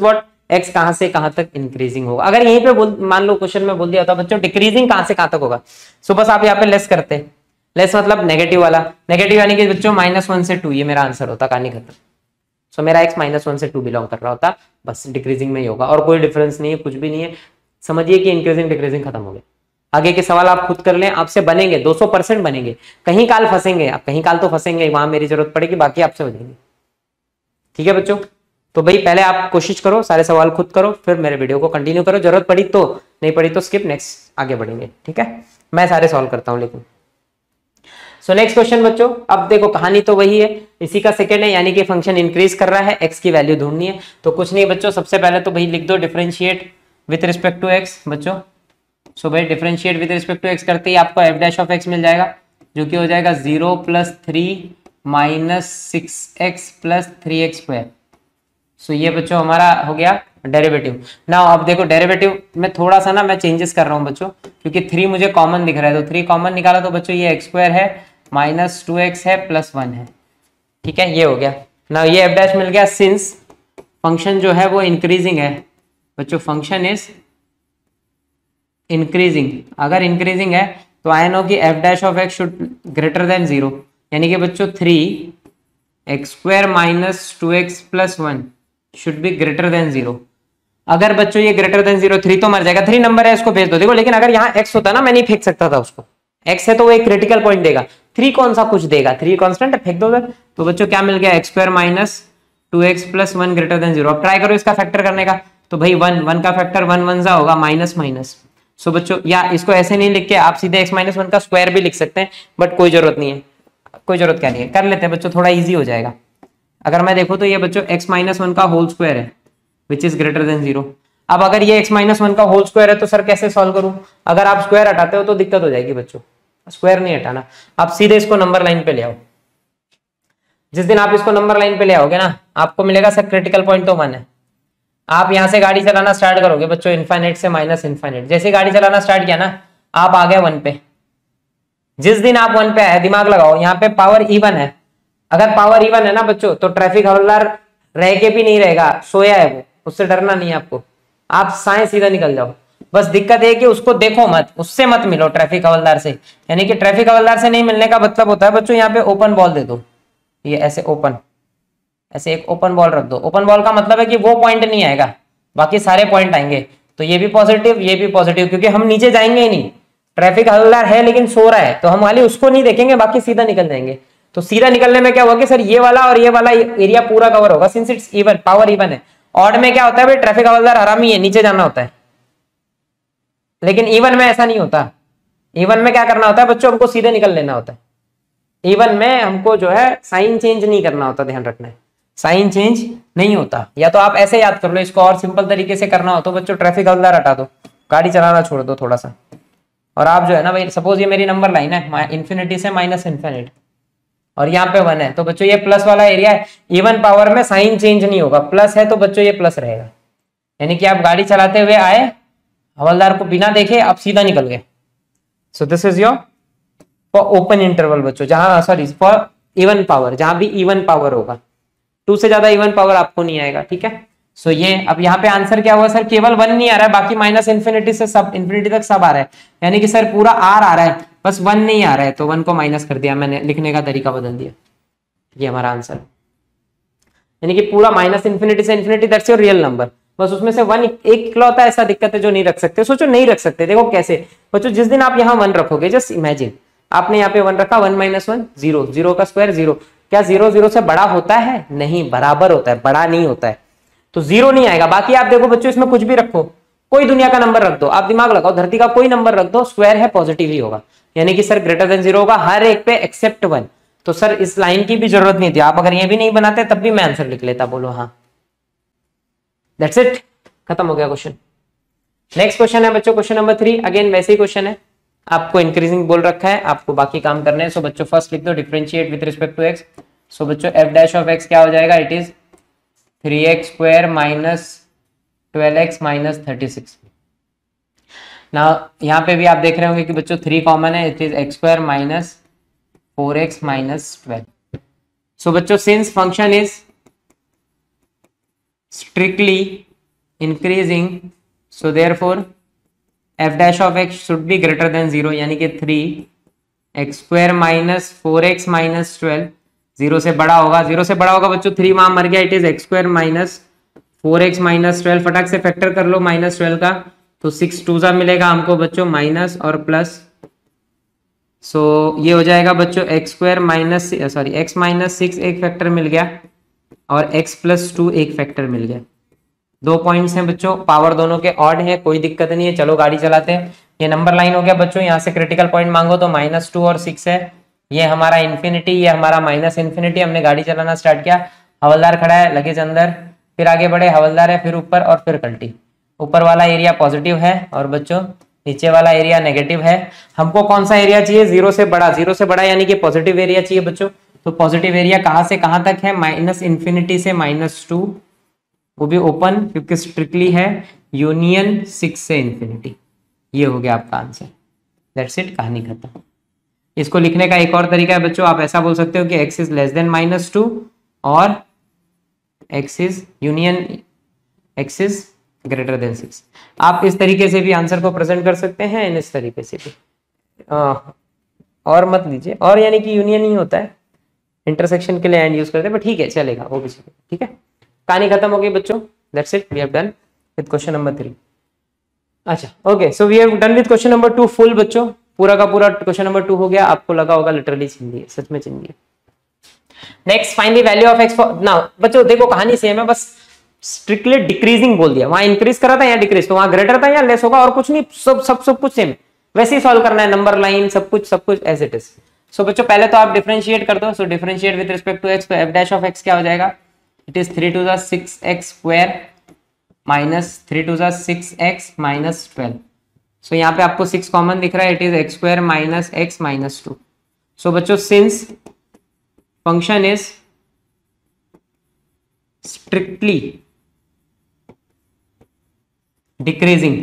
x कहां से कहां तक इंक्रीजिंग होगा। अगर यहीं पे मान लो क्वेश्चन में बोल दिया होता बच्चों डिक्रीजिंग कहां से कहां तक होगा, सो बस आप यहाँ पे लेस करते, लेस मतलब नेगेटिव वाला, नेगेटिव यानी कि बच्चों -1 से 2, ये मेरा आंसर होता, कहानी खत्म। सो मेरा एक्स -1 से 2 बिलोंग कर रहा होता, बस डिक्रीजिंग में ही होगा और कोई डिफरेंस नहीं है, कुछ भी नहीं है। समझिए कि इंक्रीजिंग डिक्रीजिंग खत्म हो गया। आगे के सवाल आप खुद कर लें, आपसे बनेंगे 200% बनेंगे, कहीं काल फंसेंगे आप, कहीं काल तो फंसेंगे, वहां मेरी जरूरत पड़ेगी, बाकी आपसे बनेंगे। ठीक है बच्चों, तो भाई पहले आप कोशिश करो, सारे सवाल खुद करो, फिर मेरे वीडियो को कंटिन्यू करो, जरूरत पड़ी तो, नहीं पड़ी तो स्किप, नेक्स्ट आगे बढ़ेंगे। ठीक है, मैं सारे सॉल्व करता हूं लेकिन। सो नेक्स्ट क्वेश्चन बच्चों, अब देखो कहानी तो वही है, इसी का सेकंड है, यानी कि फंक्शन इंक्रीज कर रहा है, एक्स की वैल्यू ढूंढनी है। तो कुछ नहीं बच्चों, सबसे पहले तो भाई लिख दो differentiate with respect to x बच्चों। सो भाई differentiate with respect to x करते ही आपको एफ डैश ऑफ एक्स मिल जाएगा, जो कि हो जाएगा 0 + 3 - 6x + 3x²। सो ये बच्चों हमारा हो गया डेरिवेटिव। ना अब देखो डेरिवेटिव में थोड़ा सा ना मैं चेंजेस कर रहा हूँ बच्चों, क्योंकि 3 मुझे कॉमन दिख रहा है, तो 3 कॉमन निकाला तो बच्चों ये x² है, -2x है, +1 है। ठीक है, ये हो गया ना, ये एफ डैश मिल गया। सिंस फंक्शन जो है वो इंक्रीजिंग है बच्चों, फंक्शन इज इंक्रीजिंग, अगर इंक्रीजिंग है तो आई नो कि f dash of x should greater than 0, यानी कि बच्चों 3x² - 2x + 1 should be greater than 0। अगर बच्चों ये ग्रेटर देन 0, 3 तो मर जाएगा, 3 नंबर है इसको भेज दो। देखो लेकिन अगर यहाँ x होता ना, मैं नहीं फेंक सकता था उसको, x है तो वो एक क्रिटिकल पॉइंट देगा, 3 कौन सा कुछ देगा, 3 कांस्टेंट है, फेंक दो उधर। तो बच्चों क्या मिल गया, x² - 2x + 1 ग्रेटर देन 0। अब ट्राई करो इसका फैक्टर करने का, तो भाई 1 का फैक्टर 1 1 सा होगा, माइनस। सो बच्चों या इसको ऐसे नहीं लिख के आप सीधे x - 1 का स्क्वायर भी लिख सकते हैं, बट कोई जरूरत नहीं है, कोई जरूरत क्या नहीं है, कर लेते हैं बच्चों, थोड़ा इजी हो जाएगा। अगर मैं देखूं तो ये बच्चों x - 1 का होल स्क्वायर है विच इज ग्रेटर देन 0। अब अगर ये x - 1 का होल स्क्वायर है तो सर कैसे सॉल्व करूं, अगर आप स्क्वायर हटाते हो तो दिक्कत हो जाएगी बच्चों, स्क्वायर नहीं हटाना, आप सीधे इसको नंबर लाइन पे ले आओ। जिस दिन आप इसको नंबर लाइन पे ले आओगे ना, आपको मिलेगा सर क्रिटिकल पॉइंट तो 1 है। आप यहां से गाड़ी चलाना स्टार्ट करोगे बच्चों, इनफाइनाइट से -इनफाइनाइट, जैसे गाड़ी चलाना स्टार्ट किया ना, आप आ गए 1 पे। जिस दिन आप 1 पे आए, दिमाग लगाओ, यहाँ पे पावर इवन है, अगर पावर इवन है ना बच्चों, तो ट्रैफिक हवलदार रह के भी नहीं रहेगा, सोया है वो, उससे डरना नहीं है आपको, आप साए सीधा निकल जाओ। बस दिक्कत है कि उसको देखो मत, उससे मत मिलो ट्रैफिक हवलदार से, यानी कि ट्रैफिक हवलदार से नहीं मिलने का मतलब होता है बच्चों, यहाँ पे ओपन बॉल दे दो, ये ऐसे ओपन, ऐसे एक ओपन बॉल रख दो। ओपन बॉल का मतलब है कि वो पॉइंट नहीं आएगा, बाकी सारे पॉइंट आएंगे। तो ये भी पॉजिटिव, ये भी पॉजिटिव, क्योंकि हम नीचे जाएंगे ही नहीं, ट्रैफिक हवलदार है लेकिन सो रहा है, तो हम वाले उसको नहीं देखेंगे, बाकी सीधा निकल जाएंगे। तो सीधा निकलने में क्या होगा कि सर ये वाला और ये वाला एरिया पूरा कवर होगा, since it's even, power even है। ऑड में क्या होता है भाई, ट्रैफिक हवलदार हरामी है, नीचे जाना होता है, लेकिन इवन में ऐसा नहीं होता। इवन में क्या करना होता है बच्चों, हमको सीधे निकल लेना होता है। इवन में हमको जो है साइन चेंज नहीं करना होता, ध्यान रखना है, साइन चेंज नहीं होता। या तो आप ऐसे याद कर लो इसको, और सिंपल तरीके से करना हो तो बच्चों ट्रैफिक हवलदार हटा दो, गाड़ी चलाना छोड़ दो थोड़ा सा, और आप जो है ना भाई, सपोज ये मेरी नंबर लाइन है इन्फिनिटी से -इनफिनिट, और यहाँ पे 1 है, तो बच्चों ये प्लस वाला एरिया है, इवन पावर में साइन चेंज नहीं होगा, प्लस है तो बच्चों ये प्लस रहेगा, यानी कि आप गाड़ी चलाते हुए आए, हवलदार को बिना देखे आप सीधा निकल गए। So this is your for open interval बच्चों, जहां सॉरी फॉर इवन पावर, जहां भी इवन पावर होगा, 2 से ज्यादा इवन पावर आपको नहीं आएगा। ठीक है, सो ये अब यहाँ पे आंसर क्या हुआ सर, केवल 1 नहीं आ रहा है, बाकी -इनफिनिटी से सब इनफिनिटी तक सब आ रहा है, यानी कि सर पूरा R आ रहा है, बस 1 नहीं आ रहा है, तो 1 को माइनस कर दिया मैंने, लिखने का तरीका बदल दिया, ये हमारा आंसर, यानी कि पूरा -इनफिनिटी से infinity, that's your real number, बस उसमें से 1 एक इकलौता ऐसा दिक्कत है जो नहीं रख सकते। सोचो नहीं रख सकते, देखो कैसे बच्चों, जिस दिन आप यहाँ 1 रखोगे, जस्ट इमेजिन आपने यहाँ पे 1 रखा, 1 - 1 0, 0 का स्क्वायर 0, क्या 0 0 से बड़ा होता है, नहीं, बराबर होता है, बड़ा नहीं होता है, तो 0 नहीं आएगा। बाकी आप देखो बच्चों, इसमें कुछ भी रखो, कोई दुनिया का नंबर रख दो, आप दिमाग लगाओ, धरती का कोई नंबर रख दो, स्क्वायर है पॉजिटिव ही होगा, यानी कि सर ग्रेटर देन 0 होगा हर एक पे एक्सेप्ट 1। तो सर इस लाइन की भी जरूरत नहीं थी, आप अगर ये भी नहीं बनाते तब भी मैं आंसर लिख लेता, बोलो हाँ, दैट्स इट, खत्म हो गया क्वेश्चन। नेक्स्ट क्वेश्चन है बच्चों क्वेश्चन नंबर 3, अगेन वैसे ही क्वेश्चन है, आपको इंक्रीजिंग बोल रखा है, आपको बाकी काम करने हैं। सो बच्चों फर्स्ट लिख दो differentiate with respect to x. So बच्चों एफ डैश ऑफ एक्स क्या हो जाएगा, इट इज 3x² - 12x - 36। ना यहाँ पे भी आप देख रहे होंगे कि बच्चों 3 कॉमन है, it is x² - 4x - 12। So बच्चों since function is strictly increasing, so therefore F dash of x should be greater than 0, यानी कि 3x square minus 4x minus 12 zero से बड़ा होगा। जीरो से बड़ा होगा बच्चों, 3 वहां मर गया, it is x square minus 4x minus 12, फटाक से फैक्टर कर लो माइनस 12 का, तो 6 टू सा मिलेगा हमको बच्चों माइनस और प्लस, सो ये हो जाएगा बच्चों x square minus sorry x minus 6 एक फैक्टर मिल गया और x प्लस 2 एक फैक्टर मिल गया। 2 पॉइंट्स हैं बच्चों, पावर दोनों के ऑड है, कोई दिक्कत नहीं है। चलो गाड़ी चलाते हैं। ये नंबर लाइन हो गया बच्चों, यहाँ से क्रिटिकल पॉइंट मांगो तो -2 और 6 है, ये हमारा इन्फिनिटी, ये हमारा माइनस इन्फिनिटी। हमने गाड़ी चलाना स्टार्ट किया, हवलदार खड़ा है, लगेज अंदर, फिर आगे बढ़े, हवलदार है, फिर ऊपर और फिर कल्टी। ऊपर वाला एरिया पॉजिटिव है और बच्चों नीचे वाला एरिया नेगेटिव है। हमको कौन सा एरिया चाहिए? जीरो से बड़ा, जीरो से बड़ा यानी कि पॉजिटिव एरिया चाहिए बच्चों। तो पॉजिटिव एरिया कहां से कहां तक है? माइनस इन्फिनिटी से -2, वो भी ओपन क्योंकि स्ट्रिक्टली है, यूनियन 6 से इन्फिनिटी। ये हो गया आपका आंसर, दैट्स इट, कहानी खत्म। इसको लिखने का एक और तरीका है बच्चों, आप ऐसा बोल सकते हो कि x इज लेस देन -2 और x is union x is greater than 6। आप इस तरीके से भी आंसर को प्रेजेंट कर सकते हैं, इस तरीके से भी। और मत लीजिए, और यानी कि यूनियन ही होता है, इंटरसेक्शन के लिए एंड यूज करते हैं, पर ठीक है चलेगा, वो भी चलेगा, ठीक है। कहानी खत्म हो गई बच्चों, that's it, we have done with question number 3। अच्छा okay, so we have done with question number 2 full बच्चों, पूरा का पूरा क्वेश्चन नंबर 2 हो गया। आपको लगा होगा लिटरली चिंदी है, सच में चिंदी है। Next find the value of x for, now बच्चों देखो कहानी सेम है, बस स्ट्रिक्टली डिक्रीजिंग बोल दिया, वहां इंक्रीज करा था यहाँ डिक्रीज, तो वहां ग्रेटर था यहाँ लेस होगा, और कुछ नहीं, सब कुछ सेम, वैसे ही सॉल्व करना है, नंबर लाइन सब कुछ एज इट इज। सो बच्चों पहले तो आप डिफरेंशिएट कर दो, so differentiate with respect to x, तो एफ डैश ऑफ एक्स क्या हो जाएगा? It is 3 to the 6x square minus 3 to the 6x minus 12। So यहाँ पे आपको 6 कॉमन दिख रहा है, it is x square minus x minus 2। So बच्चों since function is strictly decreasing,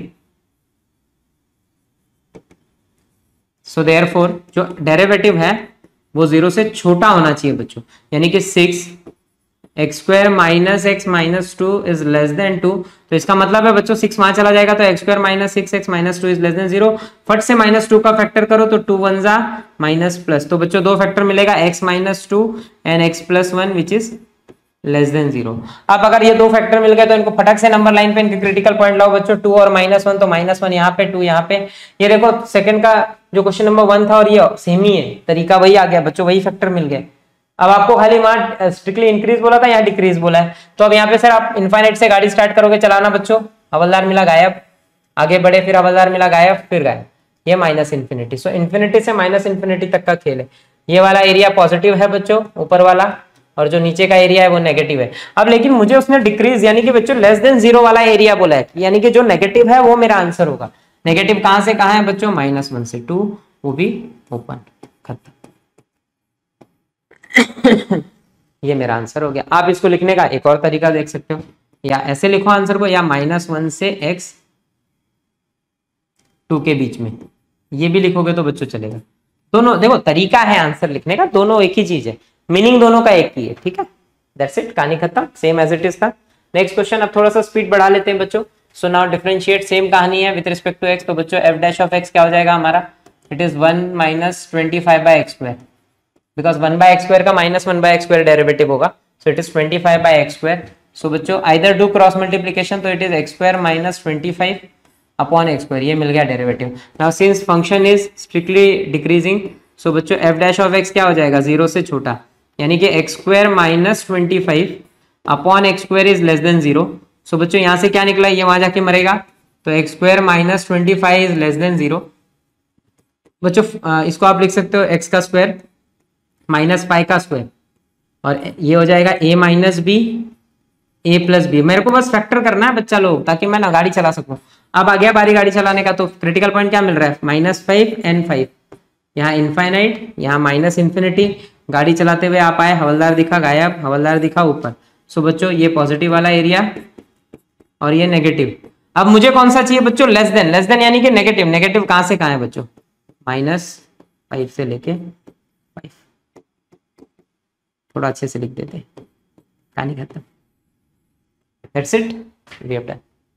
so therefore जो डेरिवेटिव है वो 0 से छोटा होना चाहिए बच्चों, यानी कि 6x square minus x minus 2 is less than 2। तो इसका मतलब है बच्चों 6 वहां चला जाएगा तो x square minus 6x minus 2 is less than 0। फट से -2 का फैक्टर करो तो 2 1 जा माइनस प्लस, तो बच्चों दो फैक्टर मिलेगा, x minus 2 and x plus 1 which is less than 0। अब अगर ये दो फैक्टर मिल गए तो इनको फटक से नंबर लाइन पे इनके क्रिटिकल पॉइंट लाओ बच्चों, 2 और -1, तो -1 यहाँ पे 2 यहाँ पे। ये देखो सेकंड का जो क्वेश्चन नंबर 1 था और ये सेम ही है, तरीका वही आ गया बच्चों, वही फैक्टर मिल गए। अब आपको खाली वहां स्ट्रिक्टली इंक्रीज बोला था, यहाँ डिक्रीज बोला है, तो अब यहाँ पे सर आप इनफाइनाइट से गाड़ी स्टार्ट करोगे चलाना बच्चों, हवलदार मिला गायब, आगे बढ़े फिर हवलदार मिला गायब, फिर गायब, ये माइनस इन्फिनिटी। सो इन्फिनिटी से माइनस इन्फिनिटी तक का खेल है। ये वाला एरिया पॉजिटिव है बच्चों ऊपर वाला, और जो नीचे का एरिया है वो नेगेटिव है। अब लेकिन मुझे उसने डिक्रीज यानी कि बच्चों लेस देन 0 वाला एरिया बोला है, यानी कि जो नेगेटिव है वो मेरा आंसर होगा। नेगेटिव कहां से कहां है बच्चों? -1 से 2, वो भी ओपन, खत्म। ये मेरा आंसर हो गया। आप इसको लिखने का एक और तरीका देख सकते हो, या ऐसे लिखो आंसर को, या -1 से x 2 के बीच में, ये भी लिखोगे तो बच्चों चलेगा। दोनों देखो तरीका है आंसर लिखने का, दोनों एक ही चीज है, मीनिंग दोनों का एक ही है, ठीक है। दैट्स इट, कहानी खत्म, सेम एज इट इज था। नेक्स्ट क्वेश्चन, अब थोड़ा सा स्पीड बढ़ा लेते हैं बच्चों। सो नाउ डिफरेंशिएट, सेम कहानी है विद रिस्पेक्ट टू एक्स, तो बच्चों एफ डैश ऑफ एक्स क्या हो जाएगा हमारा? It is 1 minus 25/x square, because 1/x square का -1/x स्क्वायर डेरिवेटिव होगा, so it is 25/x square. So बच्चों आइदर डू क्रॉस मल्टीप्लीकेशन, तो it is x square minus 25 upon x square, ये मिल गया derivative. Now since function is strictly decreasing, so बच्चों f dash of x क्या हो जाएगा? 0 से छोटा, यानी कि x square minus 25 upon x square is less than 0। So बच्चों यहाँ से क्या निकला? ये वहां जाके मरेगा, तो x square minus 25 is less than 0। बच्चों इसको आप लिख सकते हो x का स्क्वायर माइनस पाई का स्क्वायर, और ये हो जाएगा a minus b a plus b. मेरे को बस फैक्टर करना है बच्चा लोग, ताकि मैं ना गाड़ी चला सकूं। अब आ गया बारी गाड़ी चलाने का, तो क्रिटिकल पॉइंट क्या मिल रहा है? -5 and 5, यहाँ इनफाइनाइट, यहाँ माइनस इन्फिनिटी। गाड़ी चलाते हुए आप आए, हवलदार दिखा गायब, हवलदार दिखा ऊपर। सो बच्चों ये पॉजिटिव वाला एरिया और ये नेगेटिव। अब मुझे कौन सा चाहिए बच्चों? लेस देन यानी कि नेगेटिव। नेगेटिव कहां से कहां है बच्चों? -5 से लेके 5। थोड़ा अच्छे से लिख देते, कहानी खत्म। That's it, we have done.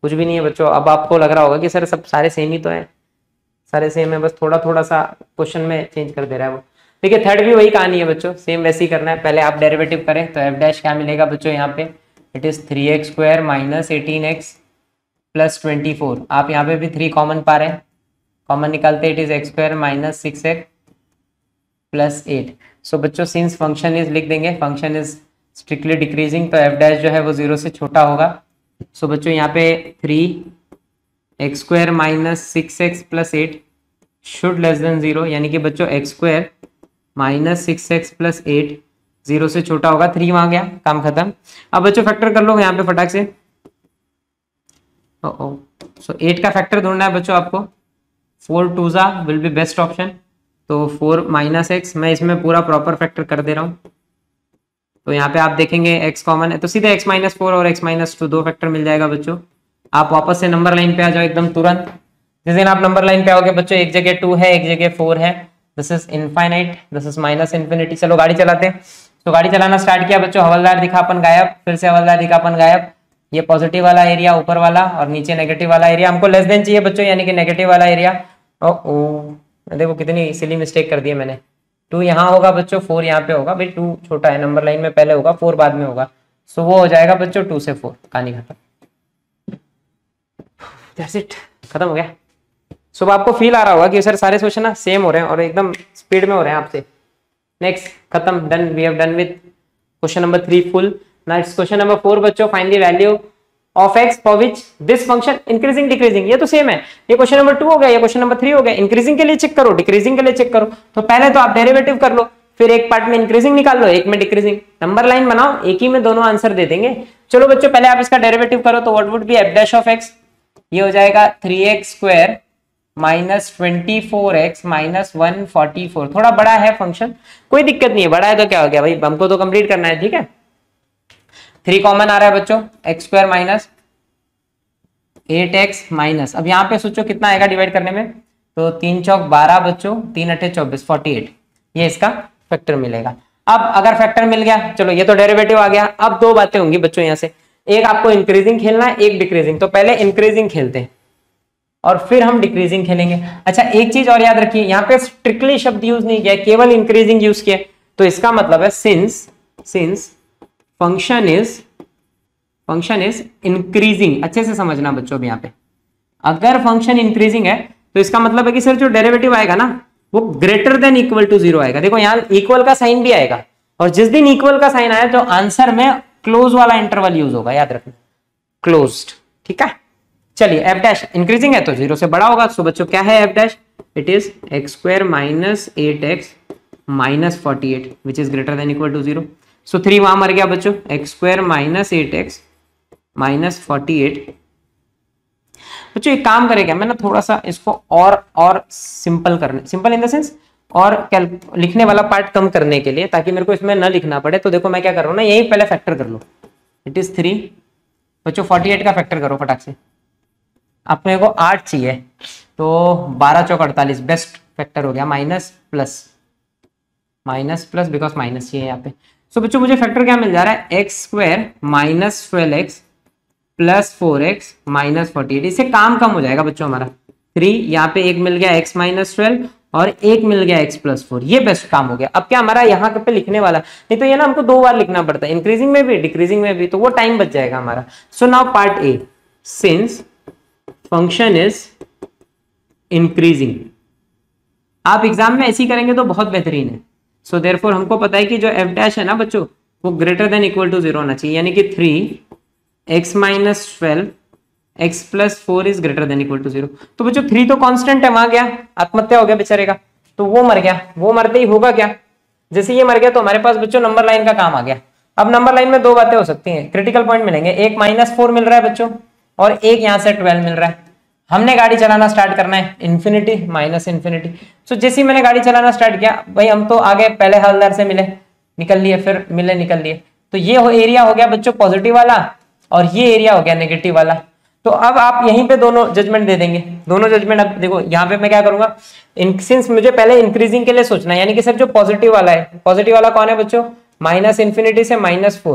कुछ भी नहीं है बच्चों। अब आपको लग रहा होगा कि सर सब सारे सेम ही तो है, सारे सेम है, बस थोड़ा थोड़ा सा क्वेश्चन में चेंज कर दे रहा है वो। ठीक है, थर्ड भी वही कहानी है बच्चों, सेम वैसे ही करना है। पहले आप डेरिवेटिव करें तो एफ डैश क्या मिलेगा बच्चों यहाँ पे, it is 3x square minus 18x plus 24। आप यहाँ पे भी 3 कॉमन पा रहे हैं, कॉमन निकालते it is x square minus 6x plus 8। So बच्चों सिंस फंक्शन इज लिख देंगे, फंक्शन इज स्ट्रिक्टली डिक्रीजिंग, तो एफ डैश जो है वो 0 से छोटा होगा। सो बच्चों यहाँ पे 3x square minus 6x plus 8 should less than 0, यानी कि बच्चों x square minus 6x plus 8 0 से छोटा होगा। 3 वहां गया, काम खत्म। अब बच्चों फैक्टर कर लो यहाँ पे फटाक से। सो 8 का फैक्टर ढूंढना है बच्चों आपको, 4 2 जा विल बी बेस्ट ऑप्शन। तो 4 माइनस एक्स, मैं इसमें पूरा प्रॉपर फैक्टर कर दे रहा हूँ। तो यहाँ पे आप देखेंगे x कॉमन है तो सीधे x माइनस 4 और x माइनस 2 दो फैक्टर मिल जाएगा बच्चों। आप वापस से नंबर लाइन पे आ जाओ एकदम तुरंत। जिस दिन आप नंबर लाइन पे आओगे बच्चों, एक जगह 2 है एक जगह 4 है, this is infinite, this is minus infinity. चलो गाड़ी चलाते हैं। तो गाड़ी चलाना स्टार्ट किया बच्चों, हवलदार दिखा अपन गायब, फिर से हवलदार दिखा अपन गायब। ये पॉजिटिव वाला एरिया ऊपर वाला और नीचे नेगेटिव वाला एरिया, हमको लेस देन चाहिए बच्चों, यानी कि नेगेटिव वाला एरिया। देखो कितनी सिली मिस्टेक कर दी है मैंने। 2 यहाँ होगा बच्चों, 4 यहाँ पे होगा, भाई 2 छोटा है, नंबर लाइन में पहले होगा, 4 बाद में होगा। सो वो हो जाएगा बच्चों 2 से 4, कहानी खत्म। दैट्स इट, खत्म हो गया। सो आपको फील आ रहा होगा कि सर सारे क्वेश्चन ना सेम हो रहे हैं और एकदम स्पीड में हो रहे हैं आपसे। नेक्स्ट, खत्म, done, we have done with question number 3 full. Next question number 4 बच्चों, find the value of x for which this function increasing decreasing. ये तो सेम है, ये क्वेश्चन नंबर 2 हो गया, ये क्वेश्चन नंबर 3 हो गया। इंक्रीजिंग के लिए चेक करो, डिक्रीजिंग के लिए चेक करो। तो पहले तो आप डेरिवेटिव कर लो, फिर एक पार्ट में इंक्रीजिंग निकाल लो, एक में डिक्रीजिंग। नंबर लाइन बनाओ, एक ही में दोनों आंसर दे देंगे। चलो बच्चों पहले आप इसका डेरिवेटिव करो, तो what would be f dash of x, ये हो जाएगा 3x square minus 24x minus 144। थोड़ा बड़ा है फंक्शन, कोई दिक्कत नहीं है, बड़ा है तो क्या हो गया भाई, हमको तो कंप्लीट करना है। ठीक है, 3 कॉमन आ रहा है बच्चों, x square minus 8x minus, अब यहाँ पे सोचो कितना आएगा डिवाइड करने में, तो 3 चौक 12 बच्चों, 3 अठे 24, 48, ये इसका फैक्टर मिलेगा। अब अगर फैक्टर मिल गया, चलो ये तो डेरिवेटिव आ गया। अब 2 बातें होंगी बच्चों यहाँ से, एक आपको इंक्रीजिंग खेलना है, एक डिक्रीजिंग। तो पहले इंक्रीजिंग खेलते हैं और फिर हम डिक्रीजिंग खेलेंगे। अच्छा एक चीज और याद रखिए, यहाँ पे स्ट्रिक्टली शब्द यूज नहीं किया, केवल इंक्रीजिंग यूज किया। तो इसका मतलब है सिंस फंक्शन इज इंक्रीजिंग। अच्छे से समझना बच्चों, अब यहाँ पे अगर फंक्शन इंक्रीजिंग है तो इसका मतलब है कि सर जो डेरिवेटिव आएगा ना वो ग्रेटर देन इक्वल टू 0 आएगा। देखो यहाँ इक्वल का साइन भी आएगा, और जिस दिन इक्वल का साइन आया तो आंसर में क्लोज वाला इंटरवल यूज होगा, याद रखना, क्लोज्ड। ठीक है, चलिए एफ डैश इंक्रीजिंग है तो 0 से बड़ा होगा। सो बच्चों क्या है F dash, it is x square minus 8x minus 48 which is greater than equal to 0। सो 3 वहां मर गया बच्चों, x square minus 8x minus 48। बच्चों एक काम करेगा, मैं ना थोड़ा सा इसको और simple simple in the sense और लिखने वाला पार्ट कम करने के लिए, ताकि मेरे को इसमें ना लिखना पड़े। तो देखो मैं क्या कर रहा हूँ ना, यही पहले फैक्टर कर लो, इट इज 3 बच्चों 48 का फैक्टर करो फटाक से। अपने को 8 चाहिए, तो 12 चौक 48 बेस्ट फैक्टर हो गया, माइनस प्लस बिकॉज माइनस चाहिए यहाँ पे। सो बच्चों मुझे फैक्टर क्या मिल जा रहा है, x square minus 12x plus 4x minus 48। इससे काम कम हो जाएगा बच्चों हमारा। 3 यहाँ पे एक मिल गया x माइनस 12 और एक मिल गया x प्लस 4, ये बेस्ट काम हो गया। अब क्या हमारा यहाँ पे लिखने वाला, नहीं तो ये ना हमको 2 बार लिखना पड़ता है, इंक्रीजिंग में भी डिक्रीजिंग में भी, तो वो टाइम बच जाएगा हमारा। So now part A, since function is increasing, आप एग्जाम में ऐसी करेंगे तो बहुत बेहतरीन है। सो देयरफॉर हमको पता है कि जो एफ डैश है ना बच्चों वो ग्रेटर देन इक्वल टू 0 होना चाहिए, यानी कि 3x minus 12 x plus 4 is greater than equal to 0। तो बच्चों 3 तो कांस्टेंट है, वहां गया, आत्महत्या हो गया बेचारे का, तो वो मर गया। वो मरते ही होगा क्या, जैसे ये मर गया तो हमारे पास बच्चों नंबर लाइन का काम आ गया। अब नंबर लाइन में 2 बातें हो सकती हैं, क्रिटिकल पॉइंट मिलेंगे, एक -4 मिल रहा है बच्चों और एक यहाँ से 12 मिल रहा है। हमने गाड़ी चलाना स्टार्ट करना है इन्फिनिटी माइनस इन्फिनिटी। सो जैसे ही मैंने गाड़ी चलाना स्टार्ट किया भाई, हम तो आगे पहले हवलदार से मिले निकल लिए, फिर मिले निकल लिए, तो ये एरिया हो गया बच्चों पॉजिटिव वाला और ये एरिया हो गया नेगेटिव वाला। तो अब आप यहीं पे दोनों जजमेंट दे देंगे, दोनों जजमेंट। अब देखो यहाँ पे मैं क्या करूंगा, सिंस मुझे पहले इंक्रीजिंग के लिए सोचना है, यानी कि सर जो पॉजिटिव वाला है, पॉजिटिव वाला कौन है बच्चों, माइनस इन्फिनिटी से -4,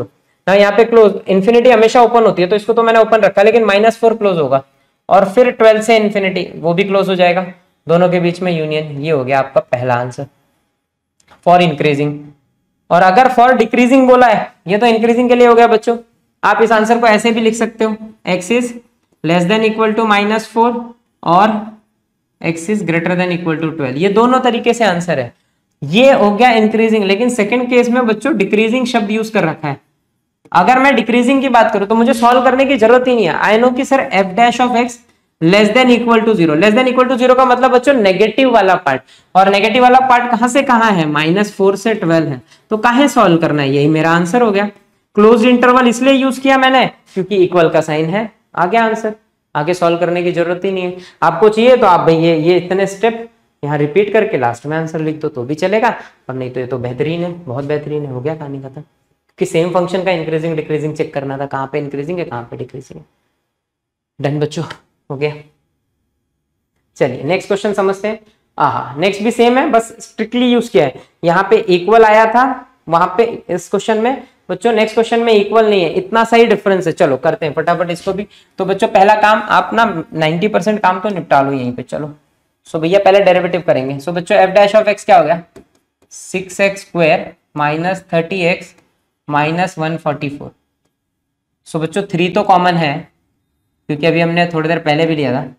ना यहाँ पे क्लोज, इन्फिनिटी हमेशा ओपन होती है तो इसको तो मैंने ओपन रखा, लेकिन -4 क्लोज होगा, और फिर 12 से इन्फिनिटी वो भी क्लोज हो जाएगा, दोनों के बीच में यूनियन। ये हो गया आपका पहला आंसर फॉर इंक्रीजिंग। और अगर फॉर डिक्रीजिंग बोला है, ये तो इंक्रीजिंग के लिए हो गया बच्चों। आप इस आंसर को ऐसे भी लिख सकते हो, x is less than equal to -4 और x is greater than equal to 12। ये दोनों तरीके से आंसर है। ये हो गया इंक्रीजिंग, लेकिन सेकंड केस में बच्चों डिक्रीजिंग शब्द यूज कर रखा है। अगर मैं डिक्रीजिंग की बात करूं तो मुझे सॉल्व करने की जरूरत ही नहीं है। आई नो कि sir f dash of x less than equal to 0, less than equal to 0 का मतलब बच्चों नेगेटिव वाला पार्ट, और नेगेटिव वाला पार्ट कहां से कहां है, -4 से 12 है, तो कहां सॉल्व करना है, यही मेरा आंसर हो गया। क्लोज इंटरवल इसलिए यूज किया मैंने क्योंकि इक्वल का साइन है, आ गया आंसर, आगे सॉल्व करने की जरूरत ही नहीं है। आपको चाहिए तो आप भाई ये इतने स्टेप यहाँ रिपीट करके लास्ट में आंसर लिख दो तो भी चलेगा, और नहीं तो ये तो बेहतरीन है, बहुत बेहतरीन है, हो गया कहानी खत्म। कि सेम फंक्शन का इंक्रीजिंग डिक्रीजिंग चेक करना था, कहाँ पे इंक्रीजिंग है कहाँ पे डिक्रीजिंग है। डन बच्चों, हो गया। चलिए नेक्स्ट क्वेश्चन समझते हैं। नेक्स्ट भी सेम है, बस स्ट्रिक्टली यूज किया है। यहाँ पे इक्वल आया था, वहां पे इस क्वेश्चन में बच्चों, नेक्स्ट क्वेश्चन में इक्वल नहीं है, इतना सही डिफरेंस है। चलो करते हैं फटाफट इसको भी। तो बच्चों पहला काम आप ना 90% काम तो निपटा लो यहीं पे। चलो सो भैया पहले डेरिवेटिव करेंगे। सो बच्चों f डैश ऑफ x क्या हो गया, 6x square minus 30x minus 144। सो बच्चों 3 तो कॉमन है क्योंकि अभी हमने थोड़ी देर पहले भी लिया था,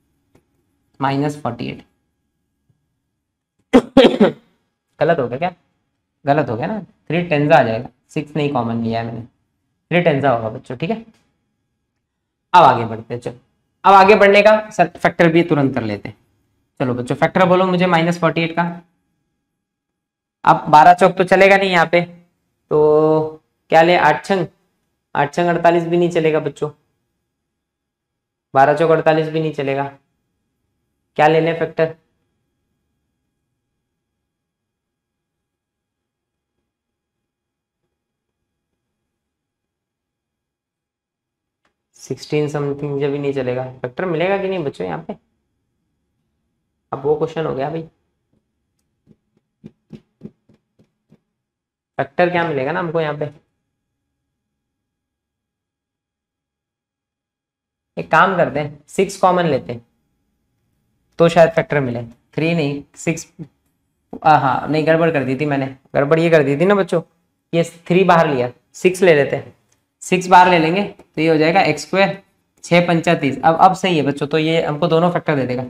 -48। गलत हो गया क्या, गलत हो गया ना, 3 टेंजा आ जाएगा, 6 नहीं कॉमन लिया है मैंने, 3 टेंजा होगा बच्चों, ठीक है। अब आगे बढ़ते हैं। चलो अब आगे बढ़ने का सर फैक्टर भी तुरंत कर लेते हैं। चलो बच्चों फैक्टर बोलो मुझे -48 का। अब 12 चौक तो चलेगा नहीं यहाँ पे, तो क्या ले, 8 छंग 48 भी नहीं चलेगा बच्चों, 12 चौक 48 भी नहीं चलेगा। क्या ले लें फैक्टर, सिक्सटीन समथिंग जब भी नहीं चलेगा, फैक्टर मिलेगा कि नहीं बच्चों यहाँ पे। अब वो क्वेश्चन हो गया भाई, फैक्टर क्या मिलेगा ना हमको यहाँ पे। एक काम करते हैं 6 कॉमन लेते हैं तो शायद फैक्टर मिले, 3 नहीं 6। हाँ नहीं गड़बड़ कर दी थी मैंने, गड़बड़ ये कर दी थी ना बच्चों, ये 3 बाहर लिया, 6 ले लेते हैं, 6 बाहर ले लेंगे तो ये हो जाएगा x स्क्वायर 6 पंचा 30। अब सही है बच्चों, तो ये हमको दोनों फैक्टर दे देगा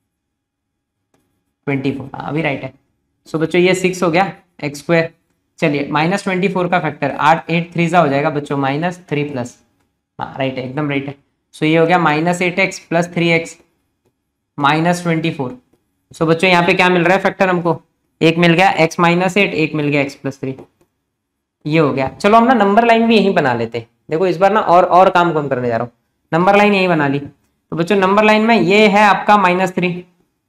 24, अभी राइट है। सो बच्चों ये 6 हो गया x स्क्वायर, चलिए -24 का फैक्टर 8 8 3 हो जाएगा बच्चों -3 प्लस, हाँ राइट है, एकदम राइट है। सो ये हो गया -8x प्लस 3x -24। सो बच्चों यहाँ पे क्या मिल रहा है फैक्टर हमको, एक मिल गया x -8, एक मिल गया x + 3, ये हो गया। चलो हम ना नंबर लाइन भी यहीं बना लेते हैं। देखो इस बार ना और काम कम करने जा रहा हूँ, नंबर लाइन यहीं बना ली। तो बच्चों नंबर लाइन में ये है आपका -3,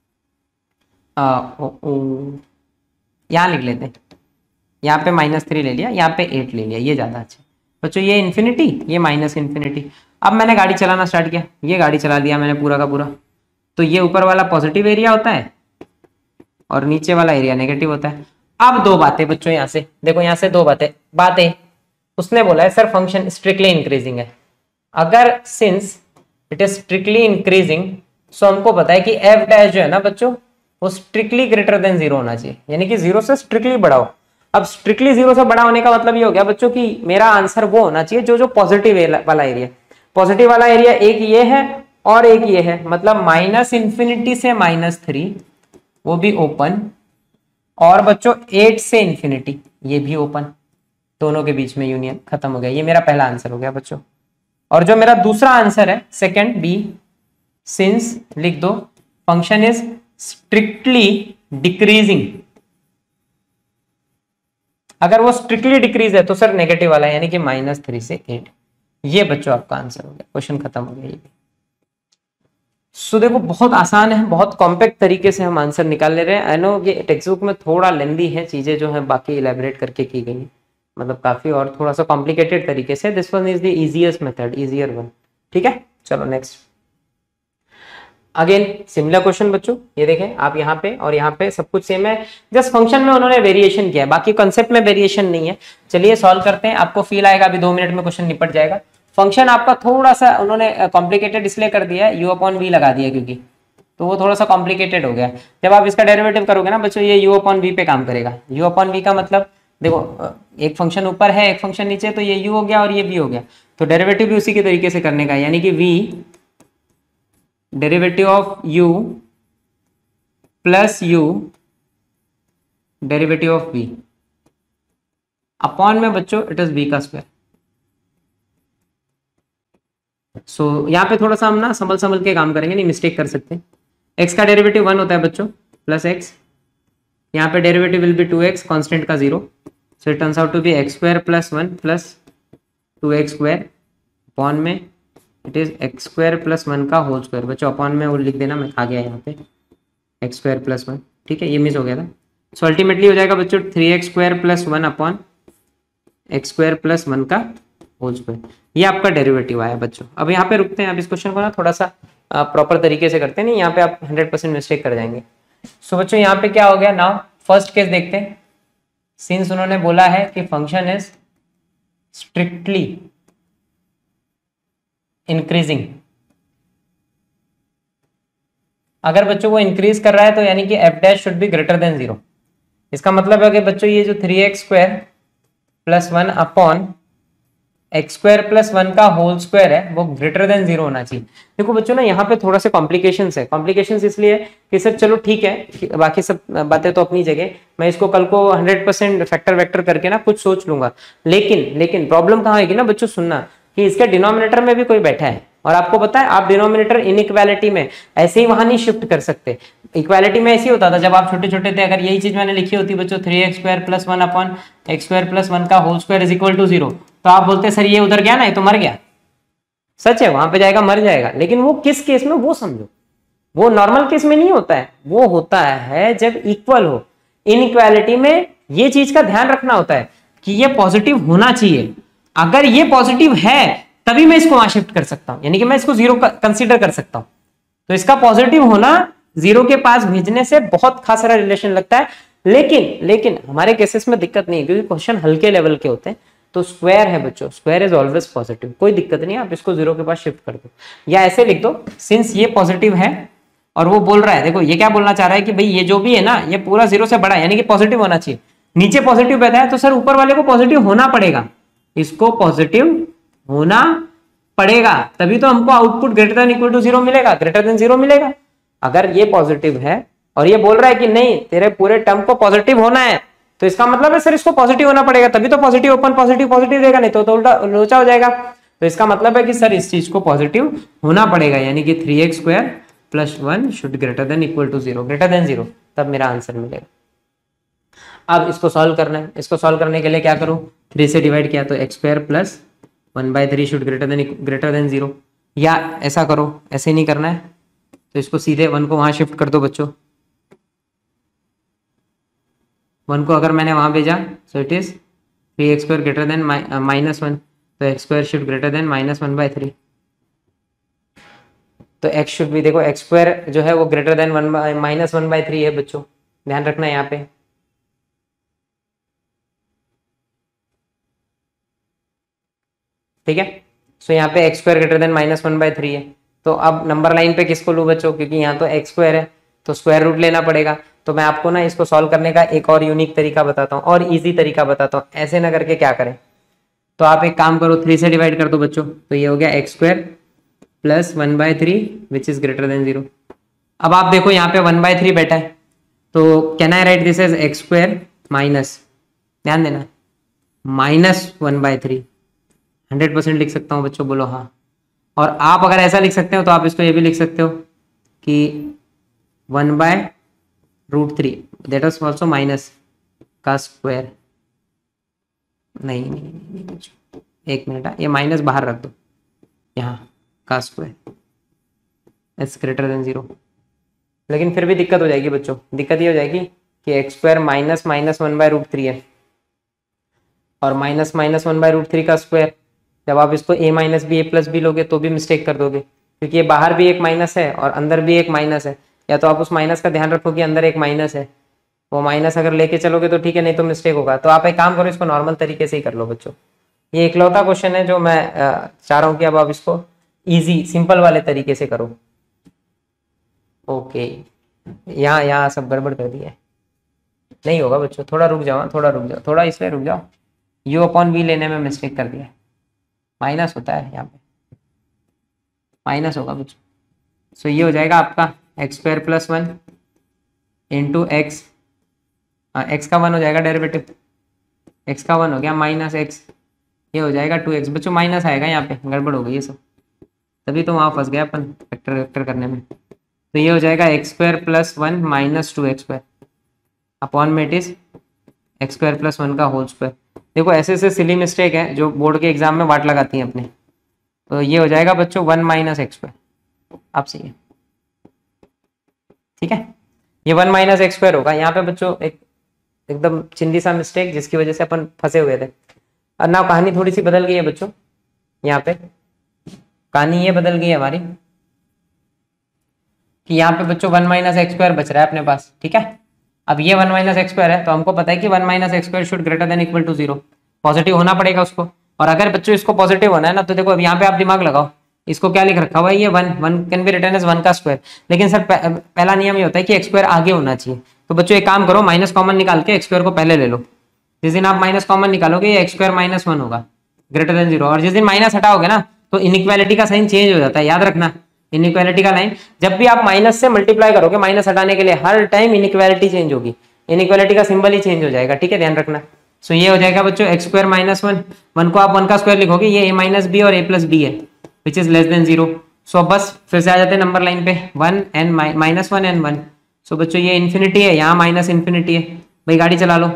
यहाँ लिख लेते हैं, यहाँ पे -3 ले लिया, यहाँ पे 8 ले लिया, ये ज्यादा अच्छा। बच्चों ये इन्फिनिटी, ये -इन्फिनिटी। अब मैंने गाड़ी चलाना स्टार्ट किया, ये गाड़ी चला दिया मैंने पूरा का पूरा, तो ये ऊपर वाला पॉजिटिव एरिया होता है और नीचे वाला एरिया नेगेटिव होता है। अब दो बातें बच्चों, यहाँ से देखो, यहाँ से दो बातें उसने बोला है सर फंक्शन स्ट्रिक्टली इंक्रीजिंग है। अगर since it is strictly increasing, so हमको पता है कि f डैश जो है ना बच्चों वो स्ट्रिक्टली ग्रेटर देन 0 होना चाहिए, यानी कि 0 से स्ट्रिक्टली बड़ा हो। अब स्ट्रिक्टली 0 से बड़ा होने का मतलब ये हो गया बच्चों कि मेरा आंसर वो होना चाहिए जो पॉजिटिव वाला एरिया, पॉजिटिव वाला एरिया एक ये है और एक ये है, मतलब -∞ से -3 वो भी ओपन, और बच्चों 8 से ∞ ये भी ओपन, दोनों के बीच में यूनियन, खत्म हो गया। ये मेरा पहला आंसर हो गया बच्चों। और जो मेरा दूसरा आंसर है सेकंड बी, सिंस लिख दो फंक्शन इज स्ट्रिक्टली डिक्रीजिंग, अगर वो स्ट्रिक्टली डिक्रीज है तो सर नेगेटिव वाला है, यानी कि -3 से 8। ये बच्चों आपका आंसर हो गया, क्वेश्चन खत्म हो गया। ये सो देखो बहुत आसान है, बहुत कॉम्पैक्ट तरीके से हम आंसर निकाल ले रहे हैं। आई नो ये टेक्स्ट बुक में थोड़ा लेंदी है, चीजें जो है बाकी इलेबोरेट करके की गई है, मतलब काफी और थोड़ा सा कॉम्प्लिकेटेड तरीके से। This one is the easiest method, easier one, ठीक है। चलो नेक्स्ट, अगेन सिमिलर क्वेश्चन बच्चों, ये देखें आप यहाँ पे और यहाँ पे सब कुछ सेम है, जस्ट फंक्शन में उन्होंने वेरिएशन किया है, बाकी कंसेप्ट में वेरिएशन नहीं है। चलिए सॉल्व करते हैं, आपको फील आएगा अभी 2 मिनट में क्वेश्चन निपट जाएगा। फंक्शन आपका थोड़ा सा उन्होंने कॉम्प्लिकेटेड इसलिए कर दिया है, u अपॉन वी लगा दिया क्योंकि, तो वो थोड़ा सा कॉम्प्लिकेटेड हो गया। जब आप इसका डेरिवेटिव करोगे ना बच्चों, ये u अपॉन वी पे काम करेगा। u अपॉन वी का मतलब देखो, एक फंक्शन ऊपर है एक फंक्शन नीचे, तो ये u हो गया और ये v हो गया, तो डेरिवेटिव भी उसी के तरीके से करने का, यानी कि v derivative of u plus u derivative of v upon में बच्चों इट इज v का स्क्वायर। सो यहाँ पे थोड़ा सा हम ना संभल संभल के काम करेंगे, नहीं मिस्टेक कर सकते हैं। x का डेरिवेटिव 1 होता है बच्चों, प्लस x, यहाँ पे derivative will be 2x, constant का 0, so it turns out to be x square plus 1 plus 2x square upon में it is x square plus 1 का होल स्क्वायर। बच्चों अपॉन में वो लिख देना, मैं आ गया यहाँ पे x स्क्वायर प्लस 1, ठीक है, ये मिस हो गया था। सो अल्टीमेटली हो जाएगा बच्चों 3x square plus 1 upon x square plus 1 का होल स्क्वायर, ये आपका डेरिवेटिव आया बच्चों। अब यहाँ पे रुकते हैं, अब इस क्वेश्चन को ना थोड़ा सा प्रॉपर तरीके से करते हैं, नहीं यहाँ पे आप 100% मिस्टेक कर जाएंगे। सो बच्चों यहाँ पे क्या हो गया, नाउ फर्स्ट केस देखते हैं। सिंस उन्होंने बोला है कि फंक्शन इज स्ट्रिक्टली इंक्रीजिंग, अगर बच्चों वो इंक्रीज कर रहा है तो यानी कि f dash should be greater than 0। इसका मतलब है कि बच्चों ये जो 3x square plus 1 upon x square plus 1 का होल स्क्वायर है वो ग्रेटर देन 0 होना चाहिए। देखो बच्चों ना यहाँ पे थोड़ा सा कॉम्प्लिकेशंस है, कॉम्प्लिकेशंस इसलिए कि सर चलो ठीक है, बाकी सब बातें तो अपनी जगह, मैं इसको कल को 100% फैक्टर वेक्टर करके ना कुछ सोच लूंगा, लेकिन प्रॉब्लम कहाँ होगी ना बच्चों, सुनना कि इसके डिनोमिनेटर में भी कोई बैठा है, और आपको पता है आप डिनोमिनेटर इनइक्वालिटी में ऐसे ही वहां नहीं शिफ्ट कर सकते। इक्वालिटी में ऐसे ही होता था जब आप छोटे छोटे थे, अगर यही चीज मैंने लिखी होती बच्चों 3x square plus 1 upon x square plus 1 का whole square is equal to 0, तो आप बोलते सर ये उधर गया ना, ये तो मर गया। सच है, वहां पे जाएगा मर जाएगा, लेकिन वो किस केस में वो समझो, वो नॉर्मल केस में नहीं होता है, वो होता है जब इक्वल हो। इनइक्वालिटी में ये चीज का ध्यान रखना होता है कि ये पॉजिटिव होना चाहिए, अगर ये पॉजिटिव है तभी मैं इसको वहां शिफ्ट कर सकता हूं, यानी कि मैं इसको 0 कंसीडर कर सकता हूं। तो इसका पॉजिटिव होना 0 के पास भेजने से बहुत खास सारा रिलेशन लगता है, लेकिन हमारे केसेस में दिक्कत नहीं है क्योंकि क्वेश्चन हल्के लेवल के होते हैं। तो स्क्वायर है बच्चों, स्क्वायर इज ऑलवेज पॉजिटिव, कोई दिक्कत नहीं है, आप इसको 0 के पास शिफ्ट कर दो, या ऐसे लिख दो सिंस ये पॉजिटिव है और वो बोल रहा है, देखो ये क्या बोलना चाह रहा है कि भाई ये जो भी है ना ये पूरा 0 से बड़ा है, यानी कि पॉजिटिव होना चाहिए। नीचे पॉजिटिव बैठा है तो सर ऊपर वाले को पॉजिटिव होना पड़ेगा, इसको पॉजिटिव होना पड़ेगा, तभी तो हमको output greater than equal to 0 मिलेगा, ग्रेटर देन 0 मिलेगा। अगर ये पॉजिटिव है और ये बोल रहा है कि नहीं तेरे पूरे टर्म को पॉजिटिव होना है, तो इसका मतलब है सर इसको पॉजिटिव होना पड़ेगा, तभी तो पॉजिटिव ओपन पॉजिटिव देगा, नहीं तो उल्टा लोचा हो जाएगा। तो इसका मतलब है कि सर इस चीज को पॉजिटिव होना पड़ेगा, यानी कि 3x square plus 1 should greater than equal to 0, greater than 0, तब मेरा आंसर मिलेगा। अब इसको सॉल्व करना है, इसको सॉल्व करने के लिए क्या करूं, 3 से डिवाइड किया तो x square plus 1/3 should greater than 0, या ऐसा करो, ऐसे नहीं करना है तो इसको सीधे 1 को वहां शिफ्ट कर दो बच्चों। 1 को अगर मैंने वहां भेजा so it is 3x square greater than -1, तो x square should greater than -1/3, तो x शुड भी, देखो x स्क्वायर जो है वो ग्रेटर देन -1/3 है बच्चों, ध्यान रखना है यहाँ पे। ठीक है, सो यहाँ पे x स्क्वायर ग्रेटर देन -1/3 है, तो अब नंबर लाइन पे किसको लूँ बच्चों, क्योंकि यहाँ तो x स्क्वायर है तो स्क्वायर रूट लेना पड़ेगा। तो मैं आपको ना इसको सॉल्व करने का एक और यूनिक तरीका बताता हूँ, और इजी तरीका बताता हूँ, ऐसे ना करके क्या करें। तो आप एक काम करो, 3 से डिवाइड कर दो बच्चों, तो ये हो गया x square plus 1/3 which is greater than 0। अब आप देखो यहाँ पे 1/3 बैठा है, तो can I write this as x square minus, ध्यान देना, -1/3, 100% लिख सकता हूँ बच्चों, बोलो हाँ। और आप अगर ऐसा लिख सकते हो तो आप इसको ये भी लिख सकते हो कि 1/√3 दैट इज ऑल्सो माइनस का स्क्वायर, नहीं बच्चों एक मिनट, ये माइनस बाहर रख दो, यहाँ का स्क्वायर इज ग्रेटर देन 0। लेकिन फिर भी दिक्कत हो जाएगी बच्चों, दिक्कत ये हो जाएगी कि x स्क्वायर माइनस 1/√3 है, और माइनस 1/√3 का स्क्वायर, जब आप इसको a minus b a plus b लोगे तो भी मिस्टेक कर दोगे, क्योंकि ये बाहर भी एक माइनस है और अंदर भी एक माइनस है। या तो आप उस माइनस का ध्यान रखो कि अंदर एक माइनस है, वो माइनस अगर लेके चलोगे तो ठीक है, नहीं तो मिस्टेक होगा। तो आप एक काम करो, इसको नॉर्मल तरीके से ही कर लो बच्चों। ये इकलौता क्वेश्चन है जो मैं चाह रहा हूँ कि अब आप इसको इजी सिंपल वाले तरीके से करो। ओके, यहाँ सब गड़बड़ कर दिया है, नहीं होगा बच्चों, थोड़ा रुक जाओ, थोड़ा रुक जाओ, थोड़ा इसमें रुक जाओ। u अपॉन वी लेने में मिस्टेक कर दिया, माइनस होता है यहाँ पे, माइनस होगा बच्चों। सो ये हो जाएगा आपका x square plus 1 into x, x का 1 हो जाएगा डेरिवेटिव, एक्स का 1 हो गया माइनस एक्स, ये हो जाएगा 2x। बच्चों माइनस आएगा यहाँ पे, गड़बड़ हो गई ये सब, तभी तो वहाँ फंस गया अपन वेक्टर वेक्टर करने में। तो ये हो जाएगा x square plus 1 minus 2x square upon में it is x square plus 1 का होल स्क्वायर। देखो ऐसे ऐसे सिली मिस्टेक है जो बोर्ड के एग्जाम में वाट लगाती हैं अपने। तो ये हो जाएगा बच्चों 1 माइनस एक्स स्क्वायर, आप सही है, ठीक है। ये 1 माइनस एक्स स्क्वायर होगा यहाँ पे बच्चों, एकदम चिंदी सा मिस्टेक जिसकी वजह से अपन फंसे हुए थे। और ना कहानी थोड़ी सी बदल गई है बच्चों, यहाँ पे कहानी ये बदल गई है हमारी कि यहाँ पे बच्चों 1 माइनस एक्स स्क्वायर बच रहा है अपने पास, ठीक है। अब ये 1 माइनस एक्स स्क्वायर है, तो हमको पता है कि 1 minus x square should greater than equal to 0, positive होना पड़ेगा उसको। और अगर बच्चों इसको पॉजिटिव होना है ना, तो देखो अब यहाँ पे आप दिमाग लगाओ, इसको क्या लिख रखा हुआ है, ये 1 कैन बी रिटन एज 1 का स्क्वायर। लेकिन सर पहला नियम ये होता है कि एक्स स्क्वायर आगे होना चाहिए। तो बच्चों एक काम करो, माइनस कॉमन निकाल के एक्स स्क्वायर को पहले ले लो। जिस दिन आप माइनस कॉमन निकालोगे ये एक्स स्क्वायर माइनस 1 होगा ग्रेटर देन 0, और जिस दिन माइनस हटाओगे ना तो इनइक्वालिटी का साइन चेंज हो जाता है, याद रखना। इनइक्वालिटी का लाइन जब भी आप माइनस से मल्टीप्लाई करोगे, माइनस हटाने के लिए हर टाइम इनइक्वालिटी चेंज होगी, इनइक्वालिटी का सिंबल ही चेंज हो जाएगा, ठीक है, ध्यान रखना। सो ये हो जाएगा बच्चों एक्स स्क्वायर माइनस 1, 1 को आप 1 का स्क्वायर लिखोगे, ये a माइनस बी और a प्लस बी है which is less than 0। So बस फिर से आ जाते हैं नंबर लाइन पे, 1 एंड माइनस 1 एंड 1। सो बच्चों ये इन्फिनिटी है, यहाँ माइनस इन्फिनिटी है, भाई गाड़ी चला लो।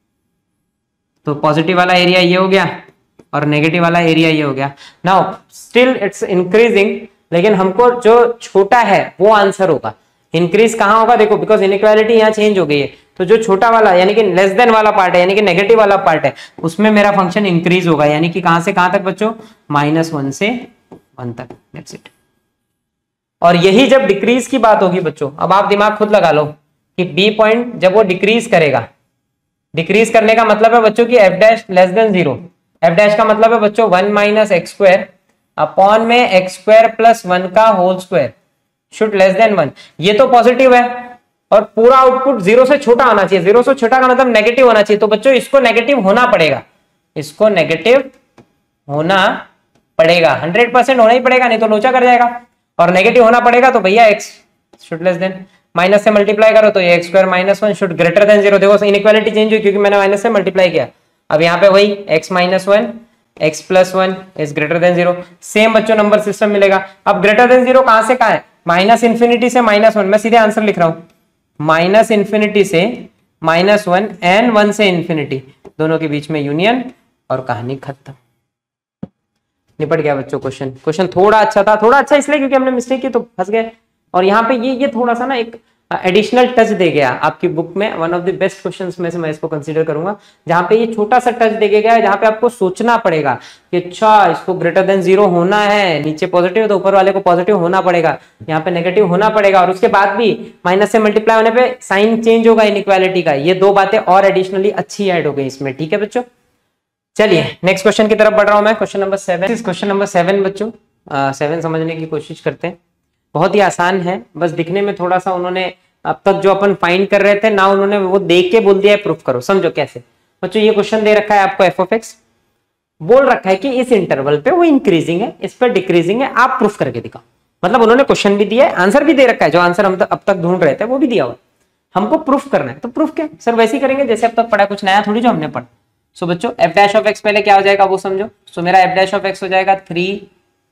तो पॉजिटिव वाला एरिया ये हो गया और नेगेटिव वाला एरिया ये हो गया। नाउ स्टिल इट्स इंक्रीजिंग, लेकिन हमको जो छोटा है वो आंसर होगा। इंक्रीज कहाँ होगा देखो, बिकॉज इनइक्वालिटी यहाँ चेंज हो गई है, तो जो छोटा वाला यानी कि लेस देन वाला पार्ट है, यानी कि नेगेटिव वाला पार्ट है, उसमें मेरा फंक्शन इंक्रीज होगा, यानी कि कहां से कहां तक बच्चों, -1 से 1 तक, दैट्स इट। और यही जब डिक्रीज की बात होगी बच्चों, अब आप दिमाग खुद लगा लो कि बी पॉइंट जब वो डिक्रीज करेगा, डिक्रीज करने का मतलब है बच्चों की f dash less than 0, f dash का मतलब है बच्चों 1 माइनस एक्स स्क्वायर अपॉन में एक्स स्क्वायर प्लस 1 का whole square should less than 1। ये तो पॉजिटिव है और पूरा आउटपुट 0 से छोटा होना चाहिए, 0 से छोटा का मतलब नेगेटिव होना चाहिए। तो बच्चों इसको नेगेटिव होना पड़ेगा, इसको नेगेटिव होना पड़ेगा, 100% होना ही पड़ेगा, नहीं तो लोचा कर जाएगा। और नेगेटिव होना पड़ेगा तो भैया x should less than, minus से मल्टीप्लाई करो तो ये x square minus 1 should greater than 0। देखो इनइक्वालिटी चेंज हुई क्योंकि मैंने माइनस से मल्टीप्लाई किया। अब यहाँ पे वही x minus 1 x plus 1 is greater than 0। Same बच्चों नंबर सिस्टम मिलेगा। अब ग्रेटर देन 0 कहां से कहां है, माइनस इन्फिनिटी से -1, मैं सीधे आंसर लिख रहा हूं, माइनस इन्फिनिटी से -1 एंड 1 से इन्फिनिटी, दोनों के बीच में यूनियन और कहानी खत्म, निपट गया बच्चों। क्वेश्चन थोड़ा अच्छा था, थोड़ा अच्छा इसलिए क्योंकि हमने मिस्टेक की तो फंस गए। और यहाँ पे ये थोड़ा सा ना एक एडिशनल टच दे गया आपकी बुक में, one of the best questions में से मैं इसको कंसीडर करूंगा, जहां पे ये छोटा सा टच दे गया है, जहां पे आपको सोचना पड़ेगा कि अच्छा इसको ग्रेटर देन 0 होना है, नीचे पॉजिटिव तो ऊपर वाले को पॉजिटिव होना पड़ेगा, यहाँ पे नेगेटिव होना पड़ेगा, और उसके बाद भी माइनस से मल्टीप्लाई होने पे साइन चेंज होगा इनइक्वालिटी का। ये दो बातें और एडिशनली अच्छी ऐड हो गई इसमें, ठीक है बच्चों। चलिए नेक्स्ट क्वेश्चन की तरफ बढ़ रहा हूं मैं, क्वेश्चन नंबर 7। क्वेश्चन नंबर 7 बच्चों 7 समझने की कोशिश करते हैं, बहुत ही आसान है, बस दिखने में थोड़ा सा उन्होंने अब तक जो अपन फाइंड कर रहे थे ना, उन्होंने वो देख के बोल दिया है प्रूफ करो। समझो कैसे बच्चों, ये क्वेश्चन दे रखा है आपको एफ ऑफ एक्स, बोल रखा है कि इस इंटरवल पे वो इंक्रीजिंग है, इस पर डिक्रीजिंग है, आप प्रूफ करके दिखाओ। मतलब उन्होंने क्वेश्चन भी दिया है, आंसर भी दे रखा है, जो आंसर हम अब तक ढूंढ रहे थे वो भी दिया हुआ, हमको प्रूफ करना है। तो प्रूफ क्या सर, वैसे ही करेंगे जैसे अब तक पढ़ा, कुछ नया थोड़ी जो हमने पढ़ा। सो बच्चों एफ डैश ऑफ एक्स पहले क्या हो जाएगा वो समझो। सो मेरा एफ डैश ऑफ एक्स हो जाएगा 3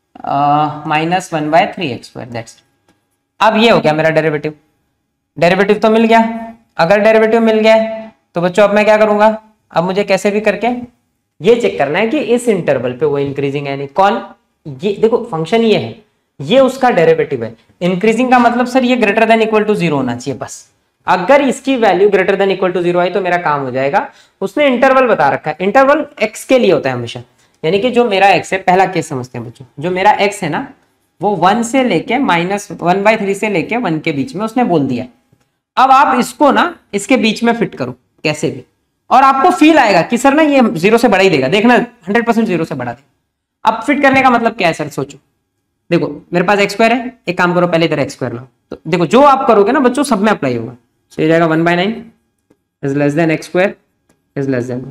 माइनस 1/3 एक्स स्क्वायर, दैट्स। अब ये हो गया मेरा डेरिवेटिव, डेरिवेटिव तो मिल गया। अगर डेरिवेटिव मिल गया तो बच्चों अब मैं क्या करूंगा, अब मुझे कैसे भी करके ये चेक करना है कि इस इंटरवल पे वो इंक्रीजिंग है नहीं। कौन, ये देखो फंक्शन ये है, ये उसका डेरिवेटिव है। इंक्रीजिंग का मतलब सर ये ग्रेटर देन इक्वल टू 0 होना चाहिए बस। अगर इसकी value greater than equal to 0 आई तो मेरा काम हो जाएगा। उसने इंटरवल बता रखा है, इंटरवल एक्स के लिए होता है हमेशा, यानी कि जो मेरा एक्स है, पहला केस समझते हैं बच्चों, जो मेरा एक्स है ना, वो 1 से लेके -1/3 से लेके 1 के बीच में उसने बोल दिया। अब आप इसको ना इसके बीच में फिट करो कैसे भी, और आपको फील आएगा कि सर ना ये 0 से बड़ा ही देगा, देखना 100% 0 से बड़ा देगा। अब फिट करने का मतलब क्या है सर, सोचो। देखो मेरे पास x स्क्वायर है, एक काम करो पहले इधर x स्क्वायर लो, तो देखो जो आप करोगे ना बच्चों सब में अप्लाई होगा। तो ये जाएगा 1/9 is less than x square is less than 1।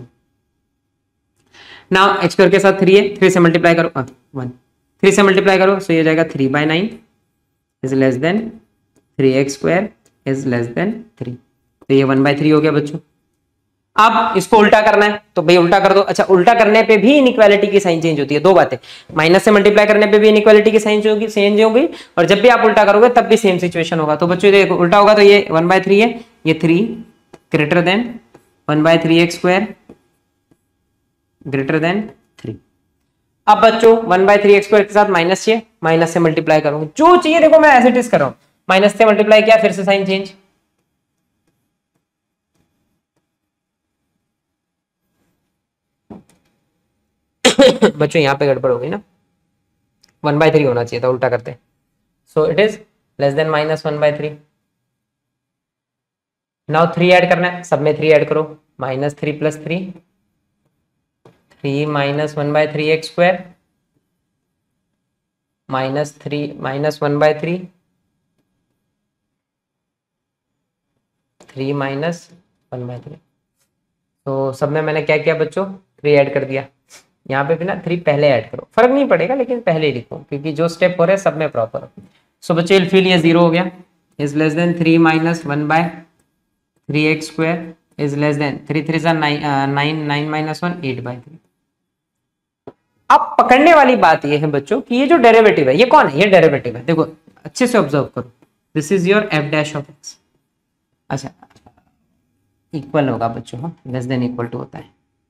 Now x square के साथ 3 है, 3 से मल्टीप्लाई करो 1, 3 से मल्टीप्लाई करो, सो ये जाएगा 3/9 is less than 3x square is less than 3। तो ये 1/3 हो गया बच्चों। अब इसको उल्टा करना है तो भाई उल्टा कर दो। अच्छा, उल्टा करने पे भी इनइक्वालिटी की साइन चेंज होती है, दो बातें, माइनस से मल्टीप्लाई करने पे भी इनइक्वालिटी की साइन चेंज होगी, और जब भी आप उल्टा करोगे तब भी सेम सिचुएशन होगा। तो बच्चों देखो उल्टा होगा तो ये 1/3 है, ये 3 greater than 1/3 x square greater than 3। अब बच्चों 1/3 x स्क्वायर के साथ माइनस चाहिए, माइनस से मल्टीप्लाई करूंगा, जो चाहिए देखो मैं एज इट इज कर रहा हूं, माइनस से मल्टीप्लाई किया फिर से साइन चेंज। बच्चों यहां पे गड़बड़ हो गई ना, 1/3 होना चाहिए था, उल्टा करते। So it is less than -1/3। Now 3 add करना है, सब में 3 ऐड करो, -3 + 3 3 -1/3 x स्क्वायर -3 -1/3 3 -1/3। तो सब में मैंने क्या किया बच्चों, 3 ऐड कर दिया। यहाँ पे भी ना 3 पहले ऐड करो, फर्क नहीं पड़ेगा लेकिन पहले ही लिखो क्योंकि जो स्टेप हो रहे हैं सब में प्रॉपर हो। सो बच्चे फिल ये 0 हो गया, is less than 3 -1/3 x square is less than 3 3 9 9 -1 8/3। अब पकड़ने वाली बात ये है बच्चों कि ये जो डेरिवेटिव है ये कौन है, ये डेरिवेटिव है। देखो अच्छे से ऑब्जर्व करो, this is your f' of x। अच्छा इक्वल होगा बच्चों, हाँ लेस देन इक्वल टू होता है।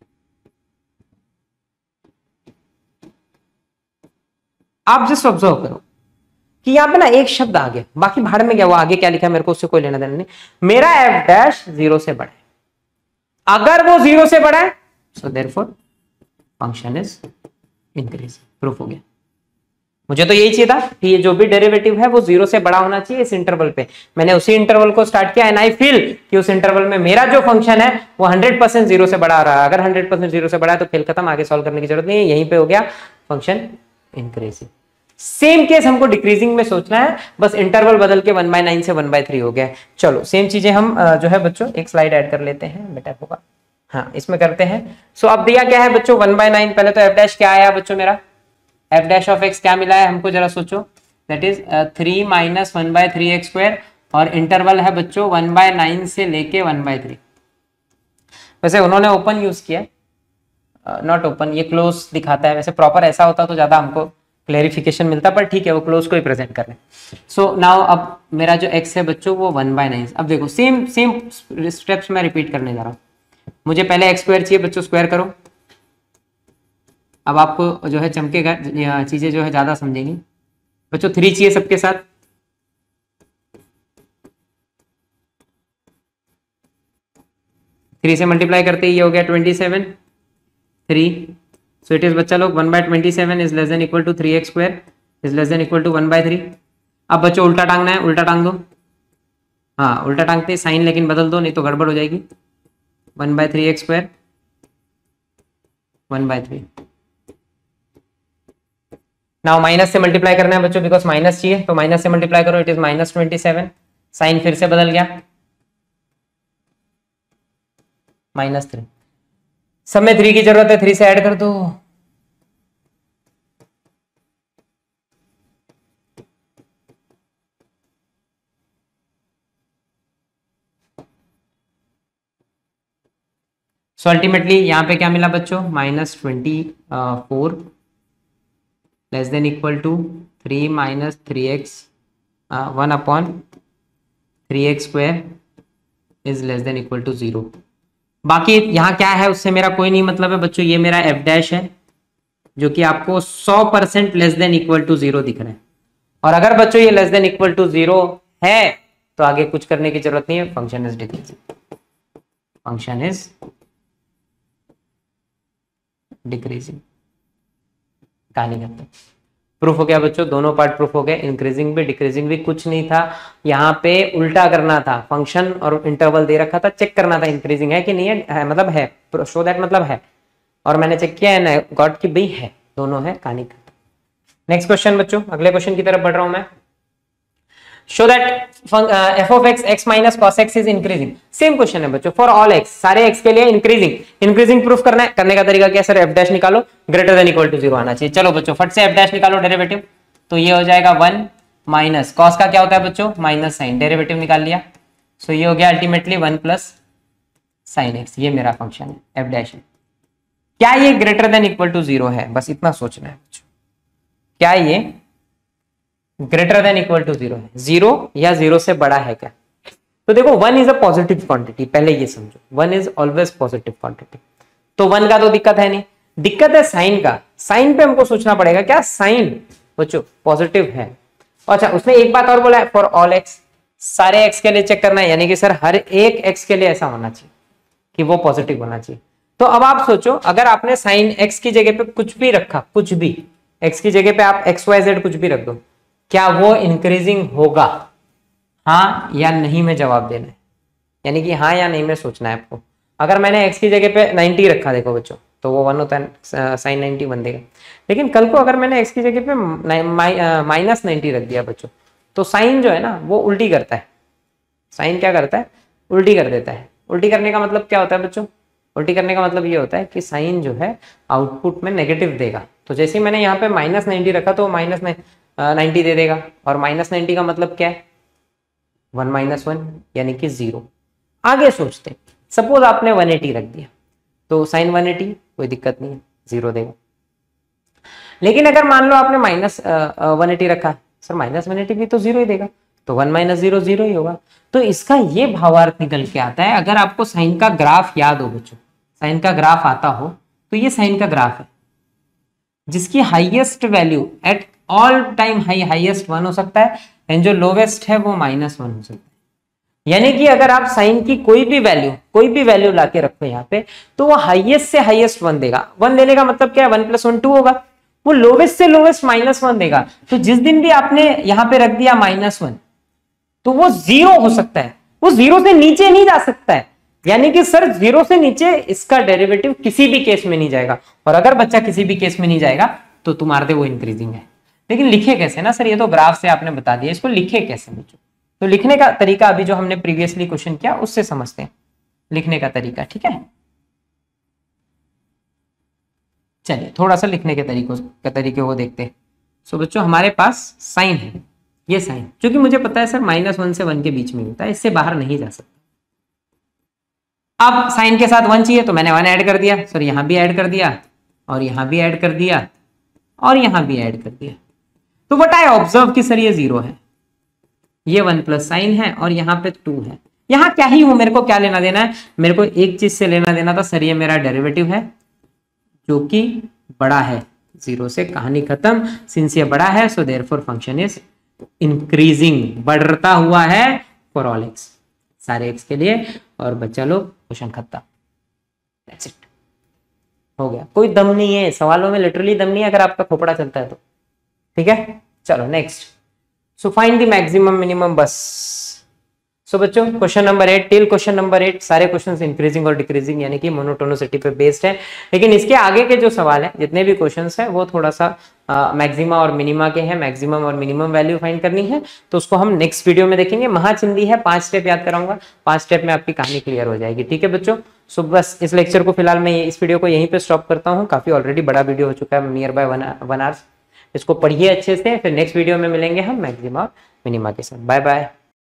आप जस्ट ऑब्जर्व करो कि यहाँ पे ना एक शब्द आ गया, बाकी भाड़ में गया, वो आगे क्या लिखा है मेरे को उससे कोई लेना देना नहीं। मेरा f' 0 से बड़ा है, अगर वो 0 से बड़ा है so therefore function is increase. Proof हो गया। मुझे तो यही चाहिए था कि ये जो भी डेरिवेटिव है वो 0 से बड़ा होना चाहिए इस इंटरवल पे। मैंने उसी इंटरवल को स्टार्ट किया एंड आई फील कि उस इंटरवल में मेरा जो फंक्शन है वो 100% 0 से बड़ा आ रहा है। अगर 100% 0 से बड़ा है तो खेल खत्म, आगे सॉल्व करने की जरूरत नहीं है, यहीं पे हो गया फंक्शन इंक्रीजिंग। सेम केस हमको डिक्रीजिंग में सोचना है, बस इंटरवल बदल के 1/9 से 1/3 हो गया। चलो सेम चीजें हम जो है बच्चों एक स्लाइड ऐड कर लेते हैं, बेटर होगा। हाँ इसमें करते हैं। सो अब दिया क्या है बच्चों 1/9, पहले तो f' क्या आया बच्चों मेरा, f' ऑफ x क्या मिला है हमको जरा सोचो, दैट इज 3 -1/3 x स्क्वायर, और इंटरवल है बच्चों 1/9 से लेके 1/3। वैसे उन्होंने ओपन यूज किया, नॉट ओपन, ये क्लोज दिखाता है। वैसे प्रॉपर ऐसा होता तो ज्यादा हमको क्लेरिफिकेशन मिलता, पर ठीक है वो क्लोज को ही प्रेजेंट कर रहे हैं। सो नाउ अब मेरा जो x है बच्चों वो 1/9। अब देखो सेम स्टेप्स मैं रिपीट करने जा रहा हूँ। मुझे पहले x स्क्वायर चाहिए बच्चों, स्क्वायर करो। अब आपको जो है चमकेगा, चीजें जो है ज्यादा समझेंगी बच्चों। 3 चाहिए सबके साथ, 3 से मल्टीप्लाई करते ही ये हो गया 27 3। सो इट इज बच्चा लोग 1/27 is less than equal to 3x square is less than equal to 1/3। अब बच्चों उल्टा टांगना है, उल्टा टांग दो। हाँ उल्टा टांगते साइन लेकिन बदल दो नहीं तो गड़बड़ हो जाएगी। 1/3x square 1/3। नाउ माइनस से मल्टीप्लाई करना है बच्चों, बिकॉज माइनस चाहिए तो माइनस से मल्टीप्लाई करो, इट इज -27। साइन फिर से बदल गया, -3। सब में 3 की जरूरत है, 3 से ऐड कर दो। सो अल्टीमेटली यहाँ पे क्या मिला बच्चों, -24 less than equal to 3 -3x 1/3x square is less than equal to 0। बाकी यहाँ क्या है उससे मेरा कोई नहीं मतलब है बच्चों, ये मेरा f' है जो कि आपको 100% लेस देन इक्वल टू 0 दिख रहा है। और अगर बच्चों ये लेस देन इक्वल टू 0 है तो आगे कुछ करने की जरूरत नहीं है, function is decreasing, function is decreasing. कहानी खत्म। प्रूफ हो गया बच्चों, दोनों पार्ट प्रूफ हो गए, इंक्रीजिंग भी डिक्रीजिंग भी। कुछ नहीं था यहाँ पे, उल्टा करना था, फंक्शन और इंटरवल दे रखा था, चेक करना था इंक्रीजिंग है कि नहीं है, मतलब है, शो दैट मतलब है, और मैंने चेक किया है, गॉट की भाई है, दोनों है, कहानी खत्म। नेक्स्ट क्वेश्चन बच्चों, अगले क्वेश्चन की तरफ बढ़ रहा हूं मैं। Show that f of x x minus cos x is increasing. Same question है बच्चों, फॉर ऑल एक्स, सारे एक्स के लिए इंक्रीजिंग। इंक्रीजिंग प्रूफ करना है, करने का तरीका क्या है सर, एफ डैश निकालो, ग्रेटर देन इक्वल टू 0 आना चाहिए। चलो बच्चों फट से एफ डैश निकालो डेरिवेटिव, तो ये हो जाएगा 1 माइनस कॉस का क्या होता है बच्चों, माइनस साइन, डेरिवेटिव निकाल लिया, सो ये हो गया अल्टीमेटली 1 प्लस साइन एक्स, ये मेरा फंक्शन है एफ डैश है। क्या ये ग्रेटर देन इक्वल टू 0 है, बस इतना सोचना है बच्चों, क्या ये ग्रेटर देन इक्वल टू 0 है, 0 या 0 से बड़ा है क्या। तो देखो 1 इज अ पॉजिटिव क्वांटिटी, पहले ये समझो, 1 इज ऑलवेज पॉजिटिव क्वांटिटी, तो 1 का तो दिक्कत है नहीं, दिक्कत है साइन का। साइन पे हमको सोचना पड़ेगा, क्या साइन बच्चों पॉजिटिव है। अच्छा उसने एक बात और बोला है, फॉर ऑल एक्स, सारे एक्स के लिए चेक करना है, यानी कि सर हर एक एक्स के लिए ऐसा होना चाहिए कि वो पॉजिटिव होना चाहिए। तो अब आप सोचो, अगर आपने साइन एक्स की जगह पे कुछ भी रखा, कुछ भी एक्स की जगह पे आप एक्स वाई जेड कुछ भी रख दो, क्या वो इंक्रीजिंग होगा, हाँ या नहीं में जवाब देना है, यानी कि हाँ या नहीं में सोचना है आपको। अगर मैंने एक्स की जगह पे 90 रखा देखो बच्चों, तो वो 1 होता है, साइन 90 बन देगा। लेकिन कल को अगर मैंने एक्स की जगह पे माइनस 90 रख दिया बच्चों, तो साइन जो है ना वो उल्टी करता है, साइन क्या करता है, उल्टी कर देता है। उल्टी करने का मतलब क्या होता है बच्चों, उल्टी करने का मतलब ये होता है कि साइन जो है आउटपुट में नेगेटिव देगा। तो जैसे ही मैंने यहाँ पे माइनस 90 रखा तो माइनस 90 दे देगा, और माइनस 90 का मतलब क्या है, 1 माइनस 1 यानी कि 0। आगे सोचते, सपोज आपने 180 रख दिया, तो साइन 180 कोई दिक्कत नहीं है, 0 देगा। लेकिन अगर मान लो आपने माइनस 180 रखा, सर माइनस 180 भी तो 0 ही देगा, तो 1 माइनस 0 0 ही होगा। तो इसका ये भावार्थ निकल के आता है, अगर आपको साइन का ग्राफ याद हो बच्चों, साइन का ग्राफ आता हो, तो ये साइन का ग्राफ है जिसकी highest value at all time highest 1 हो सकता है, एंड जो लोवेस्ट है वो -1 हो सकता है। यानी कि अगर आप साइन की कोई भी वैल्यू लाके रखो यहाँ पे, तो वो हाईएस्ट से हाईएस्ट 1 देगा। 1 देने का मतलब क्या है, 1 + 1 2 होगा। वो लोवेस्ट से लोवेस्ट -1 देगा। तो जिस दिन भी आपने यहाँ पे रख दिया -1, तो वो 0 हो सकता है, वो 0 से नीचे नहीं जा सकता है। यानी कि सर 0 से नीचे इसका डेरिवेटिव किसी भी केस में नहीं जाएगा। और अगर बच्चा किसी भी केस में नहीं जाएगा तो तुम मार दे वो इंक्रीजिंग है। लेकिन लिखे कैसे ना सर, ये तो ग्राफ से आपने बता दिया, इसको लिखे कैसे बच्चों। तो लिखने का तरीका अभी जो हमने प्रीवियसली क्वेश्चन किया उससे समझते हैं लिखने का तरीका, ठीक है। चलिए थोड़ा सा लिखने के तरीके को देखते हैं। सो बच्चों हमारे पास साइन है, ये साइन, क्योंकि मुझे पता है सर -1 से 1 के बीच में होता है, इससे बाहर नहीं जा सकता। अब साइन के साथ 1 चाहिए, तो मैंने 1 ऐड कर दिया, सर यहां भी ऐड कर दिया, और यहां भी ऐड कर दिया, और यहां भी ऐड कर दिया। तो बट आई ऑब्जर्व कि सर ये 0 है, ये 1 प्लस साइन है, और यहाँ पे 2 है। यहाँ क्या ही हो, मेरे को क्या लेना देना है, मेरे को एक चीज से लेना देना था सर, ये मेरा डेरिवेटिव है जो कि बड़ा है 0 से, कहानी खत्म। सिंस ये बड़ा है so therefore function is increasing, बढ़ता हुआ है फॉर ऑल एक्स, सारे एक्स के लिए। और बच्चा लोग क्वेश्चन खत्म, दैट्स इट, हो गया। कोई दम नहीं है सवालों में, लिटरली दम नहीं है अगर आपका खोपड़ा चलता है तो, ठीक है। चलो next, so find the maximum minimum बस। सो बच्चों question number 8 till question number 8 सारे क्वेश्चंस इंक्रीजिंग और डिक्रीजिंग यानी कि मोनोटोनिसिटी पे बेस्ड है। लेकिन इसके आगे के जो सवाल है, जितने भी क्वेश्चंस हैं, वो थोड़ा सा मैक्सिमा और मिनिमा के हैं, मैक्सिमम और मिनिमम वैल्यू फाइंड करनी है, तो उसको हम नेक्स्ट वीडियो में देखेंगे। महाचिंदी है, 5 स्टेप याद कराऊंगा, 5 स्टेप में आपकी कहानी क्लियर हो जाएगी, ठीक है बच्चों। सो बस इस लेक्चर को फिलहाल मैं इस वीडियो को यहीं पे स्टॉप करता हूँ, काफी ऑलरेडी बड़ा वीडियो हो चुका है, नियर बाय 1 आवर्स। इसको पढ़िए अच्छे से, फिर नेक्स्ट वीडियो में मिलेंगे हम मैक्सिमा और मिनिमा के साथ। Bye bye.